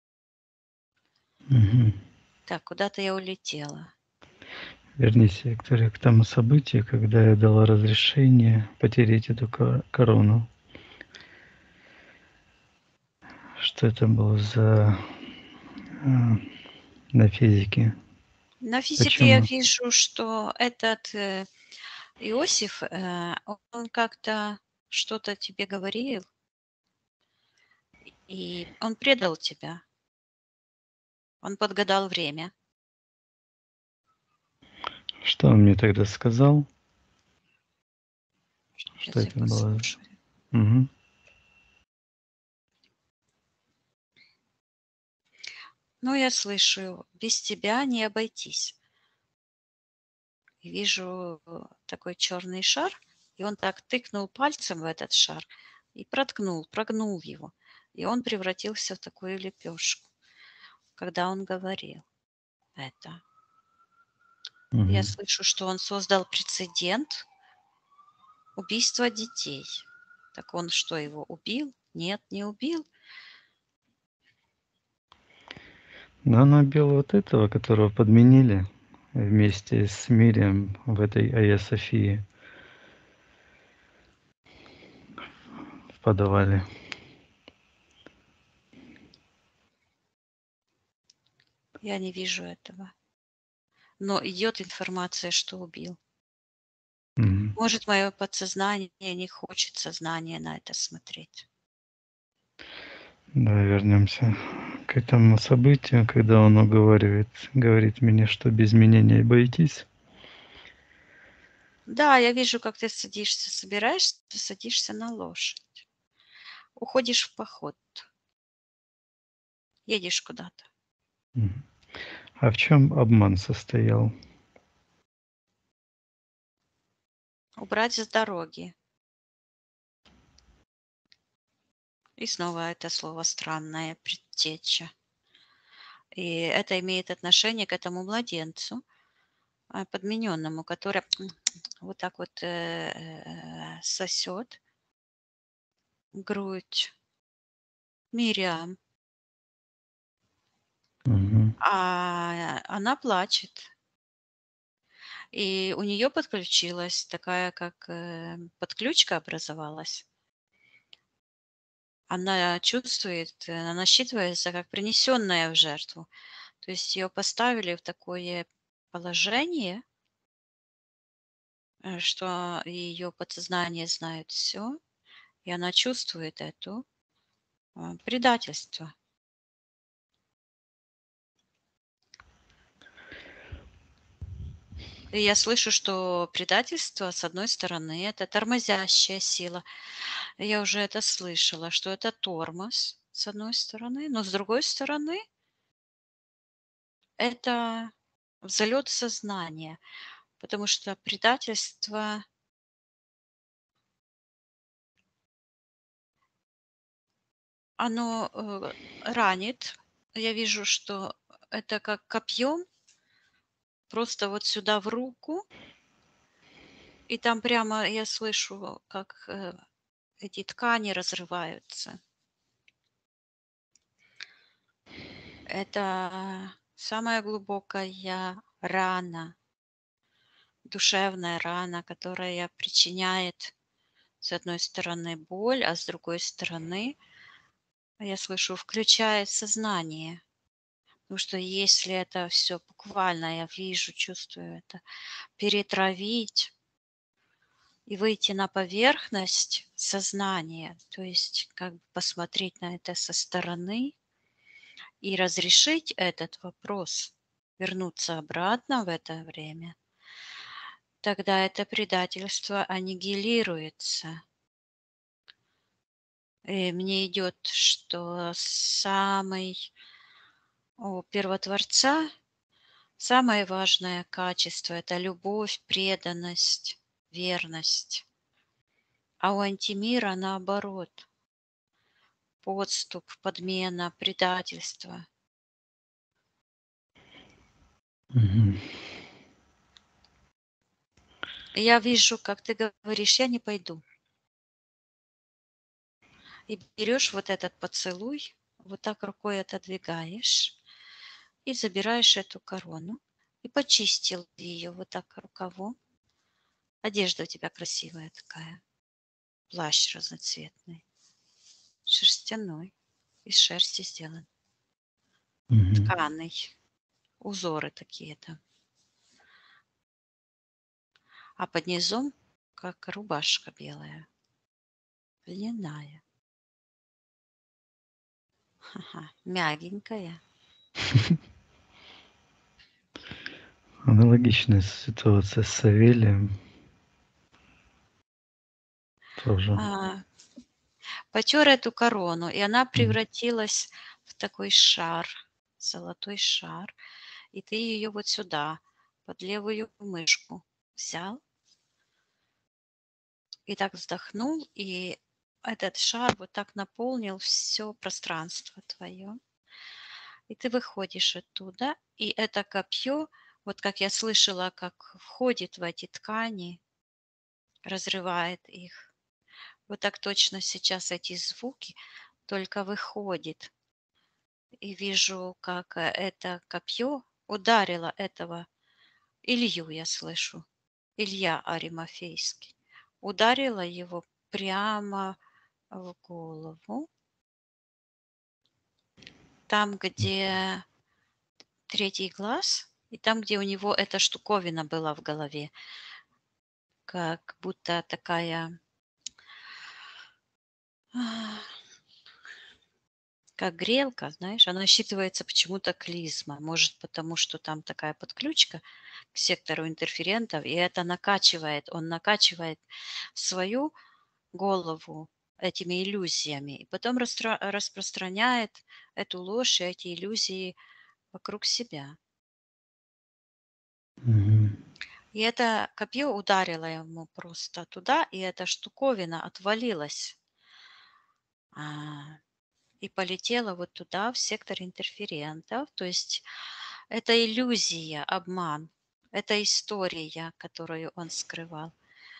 Мгм. Так, куда-то я улетела. Вернись, Виктория, к тому событию, когда я дала разрешение потереть эту ко- корону. Что это было за а, на физике? На физике я Почему? вижу, что этот э, Иосиф, э, он как-то что-то тебе говорил, и он предал тебя. Он подгадал время. Что он мне тогда сказал? Что Сейчас я это было? послушаю. Мгм. Ну, я слышу, без тебя не обойтись. И вижу э, такой черный шар, и он так тыкнул пальцем в этот шар и проткнул, прогнул его. И он превратился в такую лепешку, когда он говорил это. Я Мгм. слышу, что он создал прецедент убийства детей. Так он что, его убил? Нет, не убил. Но она убила вот этого, которого подменили вместе с Мирием в этой Айя Софии в подвале. Я не вижу этого. Но идет информация, что убил. Мгм. Может, мое подсознание не хочет сознание на это смотреть. Давай вернемся к этому событию, когда он уговаривает, говорит мне, что без меня не обойтись. Да, я вижу, как ты садишься, собираешься, ты садишься на лошадь. Уходишь в поход. Едешь куда-то. Мгм. А в чем обман состоял? Убрать с дороги. И снова это слово странное, предтеча. И это имеет отношение к этому младенцу, а, подмененному, который вот так вот э, э, сосет грудь Мириам, Мгм. а она плачет. И у нее подключилась такая, как э, подключка образовалась. Она чувствует, э, она считывается как принесенная в жертву. То есть ее поставили в такое положение, э, что ее подсознание знает все, и она чувствует это а, предательство. И я слышу, что предательство, с одной стороны, это тормозящая сила. Я уже это слышала, что это тормоз, с одной стороны, но с другой стороны, это взлет сознания, потому что предательство, оно э, ранит. Я вижу, что это как копьем, просто вот сюда в руку, и там прямо я слышу, как э, эти ткани разрываются. Это самая глубокая рана, душевная рана, которая причиняет, с одной стороны, боль, а с другой стороны, я слышу, включает сознание. Потому что если это все буквально, я вижу, чувствую это, перетравить и выйти на поверхность сознания, то есть как бы посмотреть на это со стороны и разрешить этот вопрос, вернуться обратно в это время, тогда это предательство аннигилируется. И мне идет, что самый у первотворца самое важное качество — это любовь, преданность, верность. А у антимира наоборот: подступ, подмена, предательство. Мгм. И я вижу, как ты говоришь: "Я не пойду". И берешь вот этот поцелуй, вот так рукой отодвигаешь и забираешь эту корону, и почистил ее вот так рукавом. Одежда у тебя красивая такая, плащ разноцветный, шерстяной, из шерсти сделан, Мгм. тканый, узоры такие там, а под низом как рубашка белая, льняная, ха-ха, мягенькая. Аналогичная ситуация с Савелием тоже. А, потёр эту корону, и она Мгм. превратилась в такой шар, золотой шар, и ты ее вот сюда, под левую мышку взял и так вздохнул, и этот шар вот так наполнил все пространство твое. И ты выходишь оттуда, и это копье, вот как я слышала, как входит в эти ткани, разрывает их. Вот так точно сейчас эти звуки только выходит. И вижу, как э, это копье ударило этого Илью, я слышу, Илья Аримафейский. Ударило его прямо в голову, там, где третий глаз, и там, где у него эта штуковина была в голове, как будто такая, а, как грелка, знаешь, она считывается почему-то клизма. Может, потому что там такая подключка к сектору интерферентов, и это накачивает, он накачивает свою голову этими иллюзиями, и потом расстро- распространяет эту ложь и эти иллюзии вокруг себя. Мгм. И это копье ударило ему просто туда, и эта штуковина отвалилась, а, и полетела вот туда, в сектор интерферентов. То есть это иллюзия, обман, это история, которую он скрывал.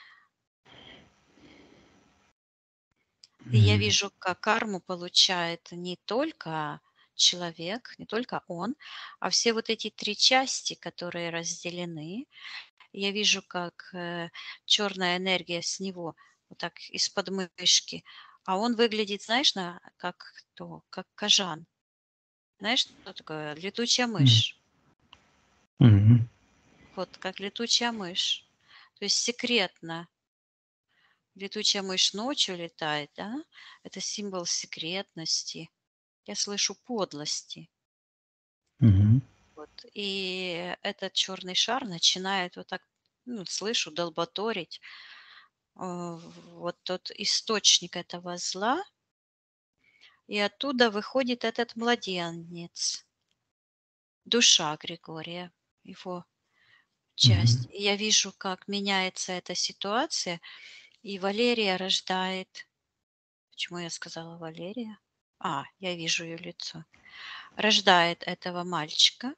И я Мгм. вижу, как карму получает не только человек, не только он, а все вот эти три части, которые разделены. Я вижу, как э, черная энергия с него вот так из подмышки, а он выглядит, знаешь, на, как кто, как кажан. Знаешь, что такое? Летучая М. мышь. Мгм. Вот как летучая мышь. То есть секретно. Летучая мышь ночью летает, да? Это символ секретности. Я слышу подлости. Мгм. Вот. И этот черный шар начинает вот так, ну, слышу, долботорить э, вот тот источник этого зла, и оттуда выходит этот младенец, душа Григория, его Мгм. часть. И я вижу, как меняется эта ситуация, и Валерия рождает. Почему я сказала Валерия? А, я вижу ее лицо. Рождает этого мальчика,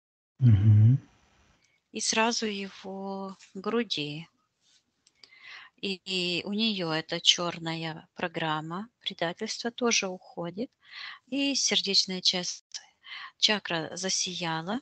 Мгм. и сразу его груди И, и у нее эта черная программа предательства тоже уходит. И сердечная часть, чакра засияла.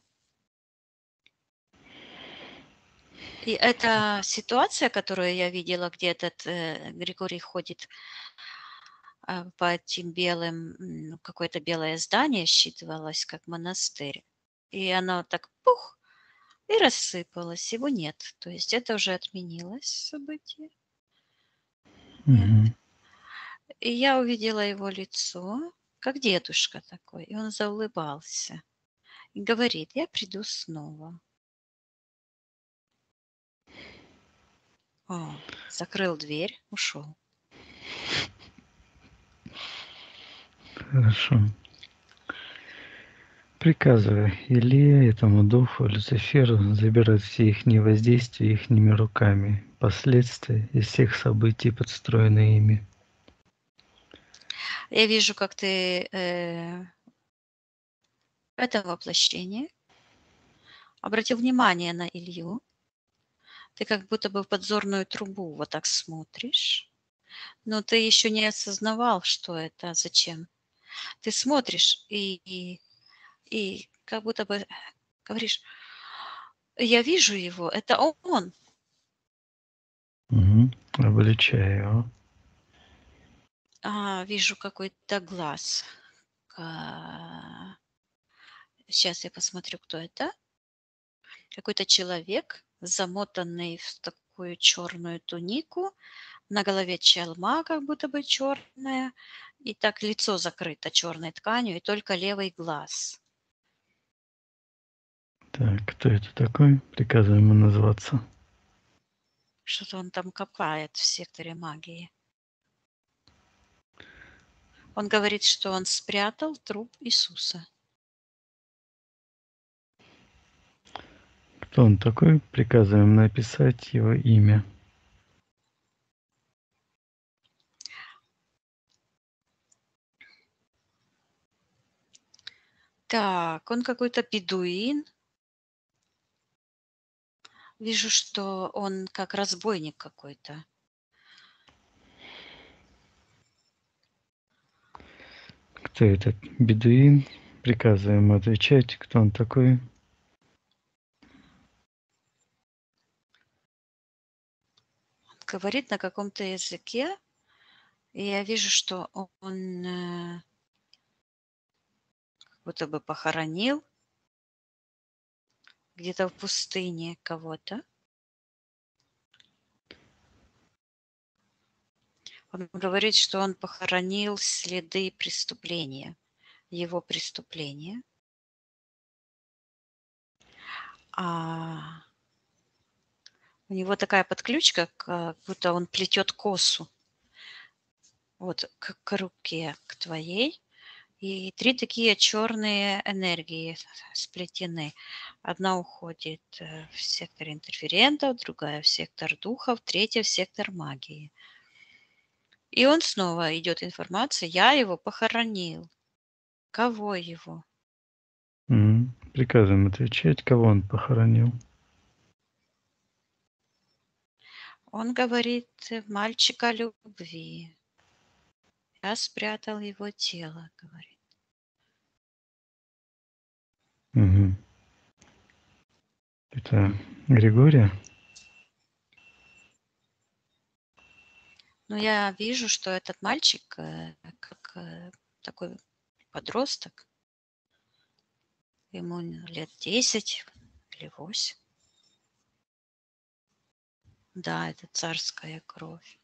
И эта ситуация, которую я видела, где этот э, Григорий ходит а, по этим белым, м, какое-то белое здание считывалось как монастырь. И оно так пух и рассыпалось, его нет. То есть это уже отменилось событие. Нет. Мгм. И я увидела его лицо, как дедушка такой, и он заулыбался. И говорит, я приду снова. О, закрыл дверь, ушел. Хорошо. Приказывай Илье, этому духу, Люциферу, забирать все их воздействия ихними руками, последствия из всех событий, подстроенные ими. Я вижу, как ты э, это воплощение обратил внимание на Илью. Ты как будто бы в подзорную трубу вот так смотришь, но ты еще не осознавал, что это, зачем. Ты смотришь и, и, и как будто бы говоришь, я вижу его, это он. Угу. Обличай его. А, вижу какой-то глаз. Ка- Сейчас я посмотрю, кто это. Какой-то человек, замотанный в такую черную тунику, на голове челма как будто бы черная, и так лицо закрыто черной тканью, и только левый глаз. Так, кто это такой? Приказывай ему назваться. Что-то он там копает в секторе магии. Он говорит, что он спрятал труп Иисуса. Кто он такой? Приказываем написать его имя. Так, он какой-то бедуин. Вижу, что он как разбойник какой-то. Кто этот бедуин? Приказываем ему отвечать, кто он такой. Говорит на каком-то языке, и я вижу, что он э, как будто бы похоронил где-то в пустыне кого-то. Он говорит, что он похоронил следы преступления, его преступления. А у него такая подключка, как будто он плетет косу вот к, к руке, к твоей. И три такие черные энергии сплетены. Одна уходит э, в сектор интерферентов, другая в сектор духов, третья в сектор магии. И он снова идет информация, я его похоронил. Кого его? М, Приказываем отвечать, кого он похоронил. Он говорит, э, мальчика любви. Я спрятал его тело, говорит. Мгм. Это Григория? Но я вижу, что этот мальчик, э, как э, такой подросток, ему лет десять или восемь. Да, это царская кровь.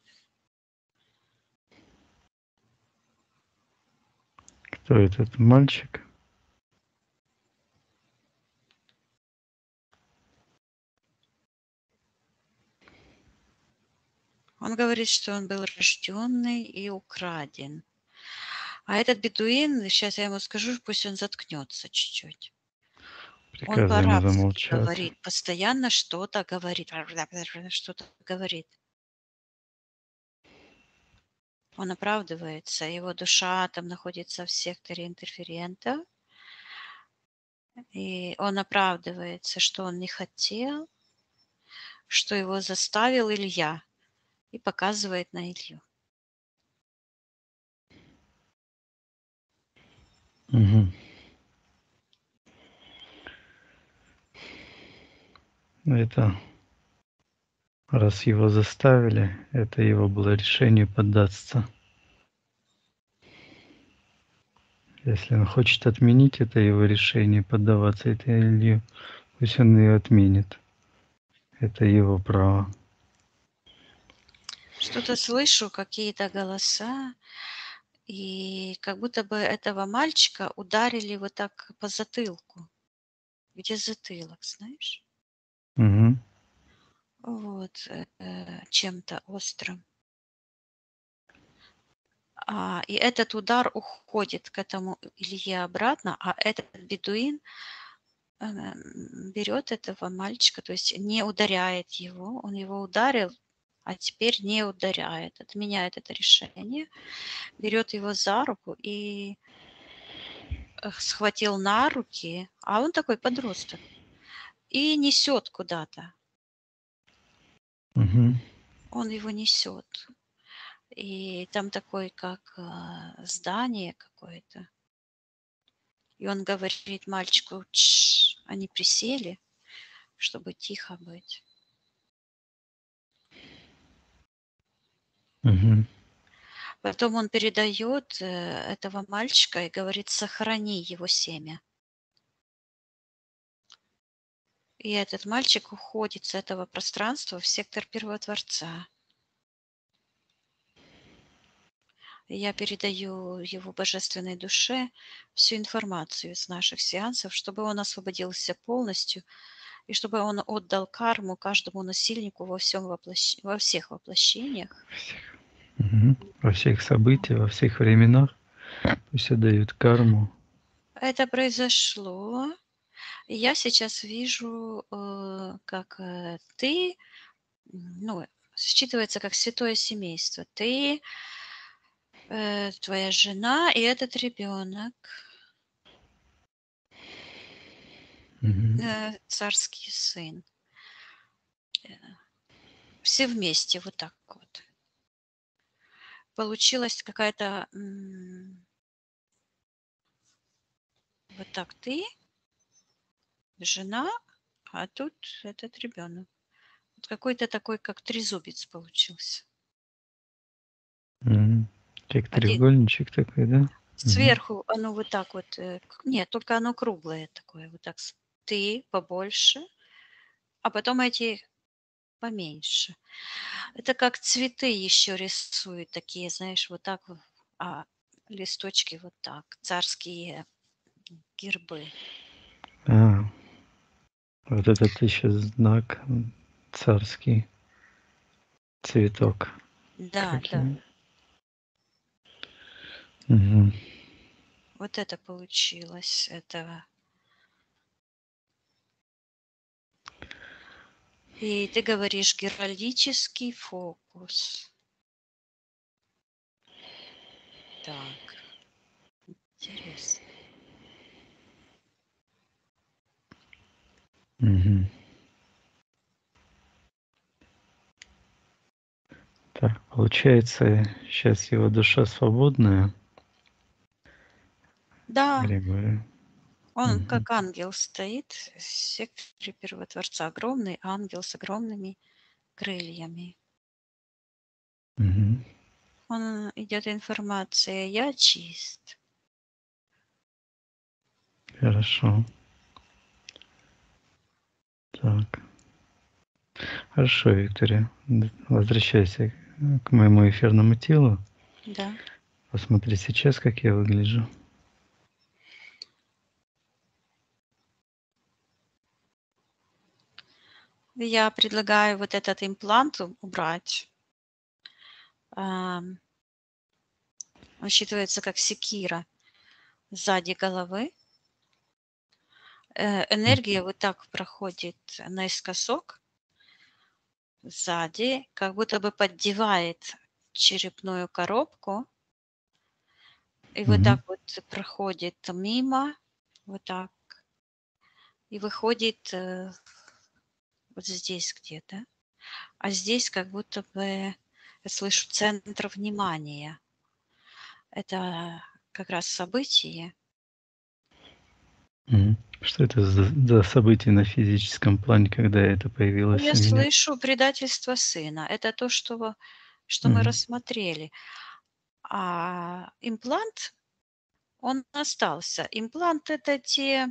Кто этот мальчик? Он говорит, что он был рожденный и украден. А этот бедуин, сейчас я ему скажу, пусть он заткнется чуть-чуть. Он Приказываем по-арабски замолчать. говорит, постоянно что-то говорит, что-то говорит. Он оправдывается, его душа там находится в секторе интерферента, и он оправдывается, что он не хотел, что его заставил Илья. и показывает на Илью. Мгм. Это раз его заставили, это его было решение поддаться. Если он хочет отменить это его решение поддаваться этой Илью, пусть он ее отменит. Это его право. Что-то слышу, какие-то голоса, и как будто бы этого мальчика ударили вот так по затылку. Где затылок, знаешь? Мгм. Вот, э, э, чем-то острым. А, и этот удар уходит к этому Илье обратно, а этот бедуин эм, берет этого мальчика, то есть не ударяет его, он его ударил, а теперь не ударяет, отменяет это решение, берет его за руку и э, схватил на руки, а он такой подросток, и несет куда-то. Мгм. Он его несет. И там такое, как а, здание какое-то. И он говорит мальчику: «Тш». Они присели, чтобы тихо быть. Мгм. Потом он передает э, этого мальчика и говорит: сохрани его семя. И этот мальчик уходит с этого пространства в сектор Первотворца. И я передаю его божественной душе всю информацию из наших сеансов, чтобы он освободился полностью и чтобы он отдал карму каждому насильнику во, всем воплощ... во всех воплощениях. Всех. Мгм. Во всех событиях, во всех временах пусть отдают карму. Это произошло. И я сейчас вижу, э, как э, ты, м, ну, считывается как святое семейство. Ты, э, твоя жена и этот ребенок, Мгм. э, царский сын. Э, Все вместе, вот так вот. Получилась какая-то, м, вот так ты, жена, а тут этот ребенок. Вот какой-то такой, как трезубец получился. Мгм. Как Один треугольничек такой, да? Мгм. сверху оно вот так вот, э, к нет, только оно круглое такое, вот так с ты побольше, а потом эти поменьше. Это как цветы еще рисуют такие, знаешь, вот так вот, а листочки вот так, царские гербы. А, вот этот еще знак м, царский, цветок. Да, Как да, я... Мгм. вот это получилось. Это. И ты говоришь геральдический фокус. Так, интересно. Мгм. Так, получается, сейчас его душа свободная, Да, Григорий. он Мгм. как ангел стоит в секторе Первотворца. Огромный ангел с огромными крыльями. Мгм. Он идет информация. Я чист. Хорошо. Так. Хорошо, Виктория. Д- Возвращайся к моему эфирному телу. Да. Посмотри сейчас, как я выгляжу. Я предлагаю вот этот имплант у- убрать. Ам, Он считывается как секира сзади головы. Э, М. Энергия вот так проходит наискосок сзади, как будто бы поддевает черепную коробку, и вот Мгм. так вот проходит мимо, вот так, и выходит э, вот здесь где-то. А здесь как будто бы слышу центр внимания. Это как раз событие. Мгм. Что это за за событие на физическом плане, когда это появилось Я у меня? слышу предательство сына. Это то, что, во- что мы Мгм. рассмотрели. А имплант, он остался. Имплант– это те,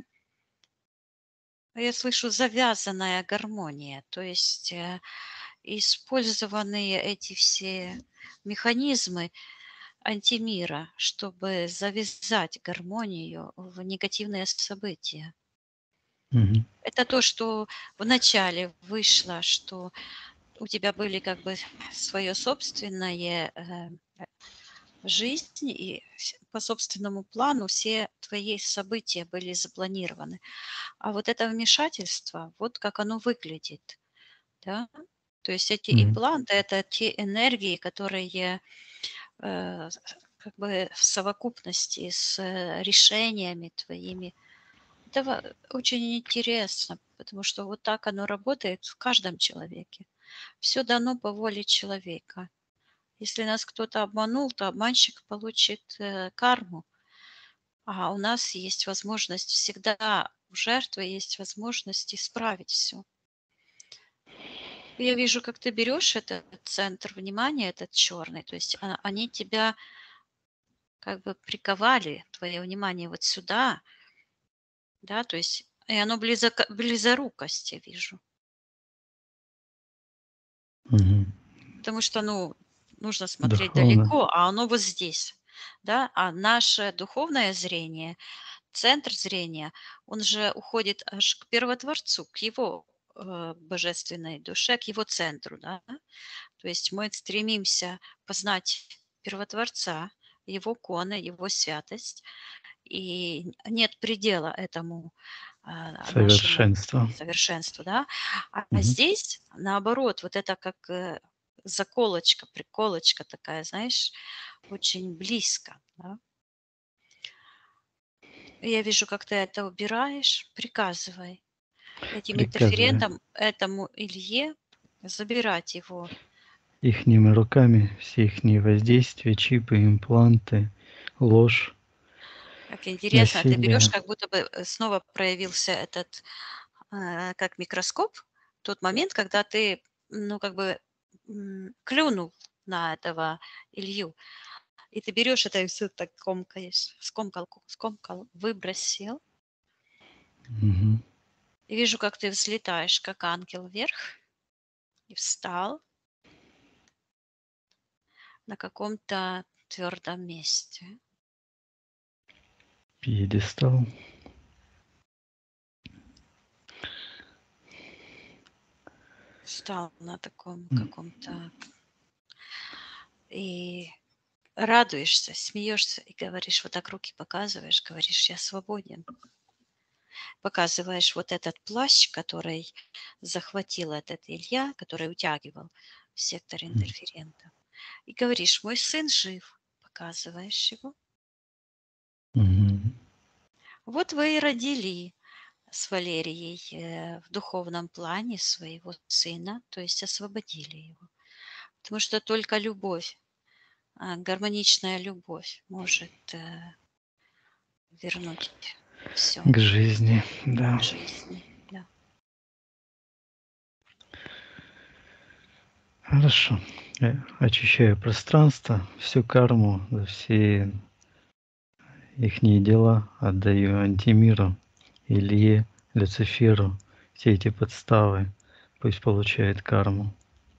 я слышу, завязанная гармония. То есть э, использованные эти все механизмы антимира, чтобы завязать гармонию в негативные события. Мгм. Это то, что вначале вышло, что у тебя были как бы свое собственное э, жизнь, и с- по собственному плану все твои события были запланированы. А вот это вмешательство, вот как оно выглядит, да? То есть эти Мгм. импланты– это те энергии, которые э, как бы в совокупности с э, решениями твоими. Это во- очень интересно, потому что вот так оно работает в каждом человеке. Все дано по воле человека. Если нас кто-то обманул, то обманщик получит э, карму. А у нас есть возможность всегда, у жертвы есть возможность исправить все. Я вижу, как ты берешь этот центр внимания, этот черный, то есть а- они тебя как бы приковали, твое внимание вот сюда, да, то есть и оно близоко, близорукость, я вижу. Мгм. Потому что, ну, нужно смотреть Духовно. далеко, а оно вот здесь, да. А наше духовное зрение, центр зрения, он же уходит аж к Первотворцу, к его э, божественной душе, к его центру, да. То есть мы стремимся познать Первотворца, его коны, его святость, и нет предела этому а, нашему Совершенство. совершенству, да. А а Мгм. здесь, наоборот, вот это как э, заколочка, приколочка такая, знаешь, очень близко, да. И я вижу, как ты это убираешь, приказывай этим Приказываю интерферентам, этому Илье забирать его. ихними руками все ихние воздействия, чипы, импланты, ложь, Как интересно, ты берешь, насилие. как будто бы э, снова проявился этот, э, как микроскоп, тот момент, когда ты, ну, как бы м, клюнул на этого Илью, и ты берешь это и все так комкаешь, скомкал, ко- скомкал, выбросил, Мгм. и вижу, как ты взлетаешь, как ангел вверх, и встал на каком-то твердом месте. Пьедестал. Встал на таком М. каком-то и радуешься, смеешься и говоришь, вот так руки показываешь, говоришь, я свободен. Показываешь вот этот плащ, который захватил этот Илья, который утягивал в сектор М. интерферента. И говоришь, мой сын жив. Показываешь его. Мгм. Вот вы и родили с Валерией э, в духовном плане своего сына, то есть освободили его. Потому что только любовь, а, гармоничная любовь может э, вернуть все К жизни, да. к жизни. Да. Хорошо. Э, очищаю пространство, всю карму за все ихние дела отдаю антимиру, Илье, Люциферу, все эти подставы. Пусть получает карму.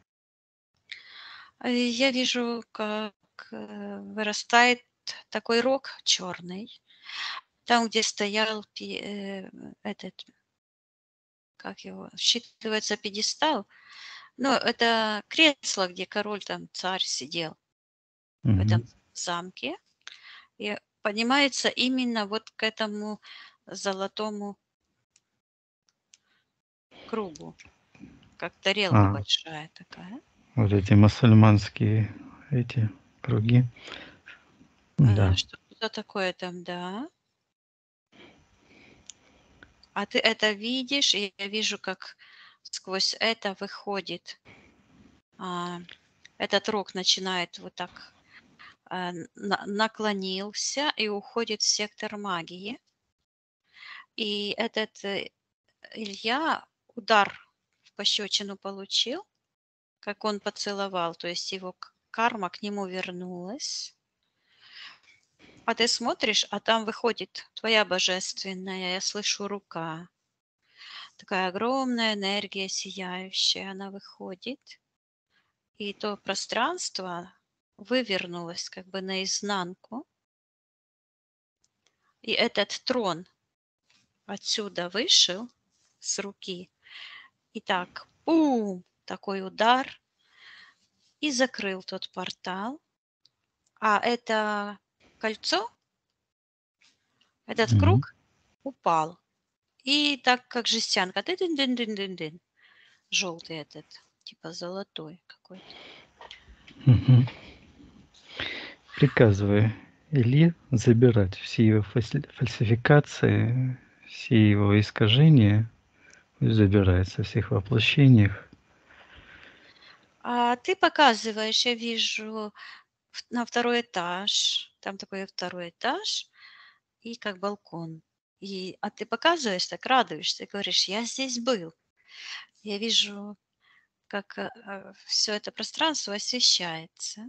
А я вижу, как э, вырастает такой рог черный, там, где стоял пи- э, этот, как его, считывается пьедестал. Ну, это кресло, где король, там, царь сидел в Мгм. этом замке. И поднимается именно вот к этому золотому кругу, как тарелка А, большая такая. вот эти мусульманские эти круги. Э, Да. Что-то такое там, да. А ты это видишь, и я вижу, как сквозь это выходит а, Этот рог начинает вот так, э, на наклонился и уходит в сектор магии. И этот, э, Илья удар в пощечину получил, как он поцеловал, то есть его к карма к нему вернулась. А ты смотришь, а там выходит твоя божественная, я слышу, рука. Такая огромная энергия сияющая, она выходит, и то пространство вывернулось как бы наизнанку. И этот трон отсюда вышел с руки, и так бум, такой удар, и закрыл тот портал. А это кольцо, этот Мгм. круг упал. И так как жестянка, дын-дын-дын-дын-дын, желтый этот, типа золотой какой-то. Мгм. Приказываю Илье забирать все его фаси фальсификации, все его искажения, пусть забирает со всех воплощениях. А ты показываешь, я вижу, в на второй этаж. Там такой второй этаж и как балкон. И, а ты показываешь, так радуешься, говоришь: "Я здесь был". Я вижу, как, э, э, всё это пространство освещается.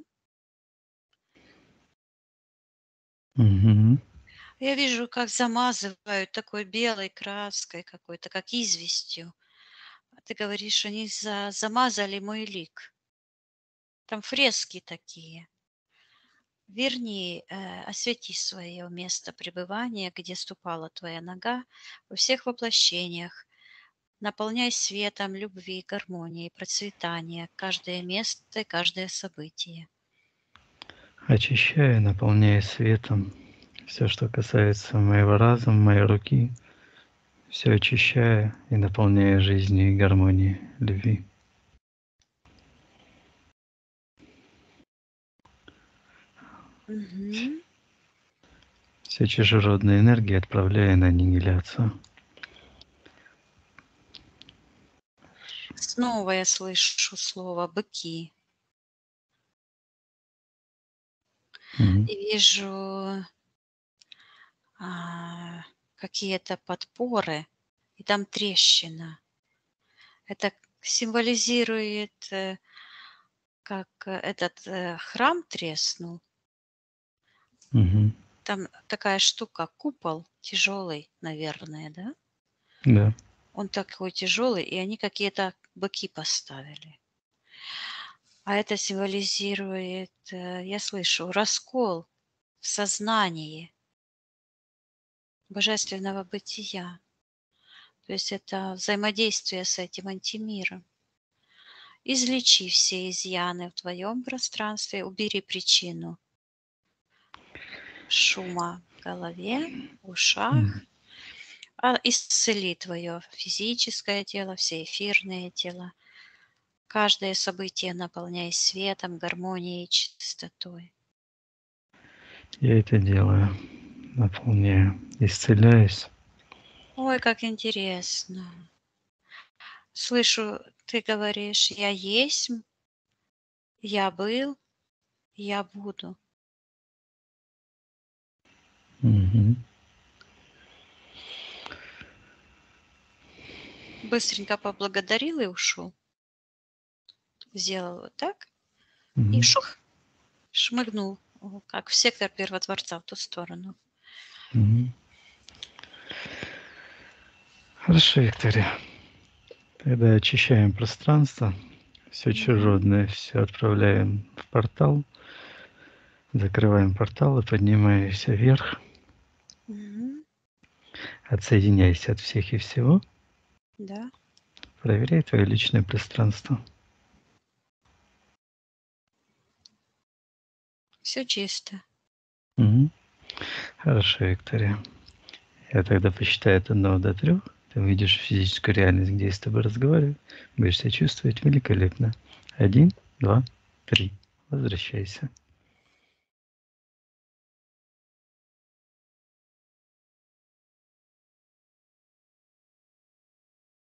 Мгм. Я вижу, как замазывают такой белой краской какой-то, как известью. А ты говоришь: "Они за замазали мой лик". Там фрески такие. Верни, э, освети свое место пребывания, где ступала твоя нога, во всех воплощениях. Наполняй светом любви, гармонии, процветания каждое место и каждое событие. Очищая, наполняя светом все, что касается моего разума, моей руки, все очищая и наполняя жизнью и гармонией любви. Мгм. Все чужеродные энергии отправляя на аннигиляцию. Снова я слышу слово "быки". Мгм. И вижу а, какие-то подпоры, и там трещина. Это символизирует, э, как э, этот, э, храм треснул. Мгм. Там такая штука, купол тяжелый, наверное, да? Да. Он такой тяжелый, и они какие-то быки поставили. А это символизирует, э, я слышу, раскол в сознании божественного бытия. То есть это взаимодействие с этим антимиром. Излечи все изъяны в твоем пространстве, убери причину шума в голове, в Мгм. ушах, а исцели твое физическое тело, все эфирные тела. Каждое событие наполняй светом, гармонией, чистотой. Я это делаю, наполняю, исцеляюсь. Ой, как интересно. Слышу, ты говоришь: "Я есмь, я был, я буду". Мгм. Быстренько поблагодарил и ушел. Сделал вот так и Мгм. шух, шмыгнул, о, как в сектор Первотворца, в ту сторону. Мгм. Хорошо, Виктория. Тогда очищаем пространство, все Мгм. чужеродное, все отправляем в портал, закрываем портал и поднимаемся вверх. Мгм. Отсоединяйся от всех и всего. Да. Проверяй твое личное пространство. Всё чисто. Мгм. Хорошо, Виктория. Я тогда посчитаю от одного до трех. Ты увидишь физическую реальность, где я с тобой разговариваю. Будешь себя чувствовать великолепно. Один, два, три. Возвращайся.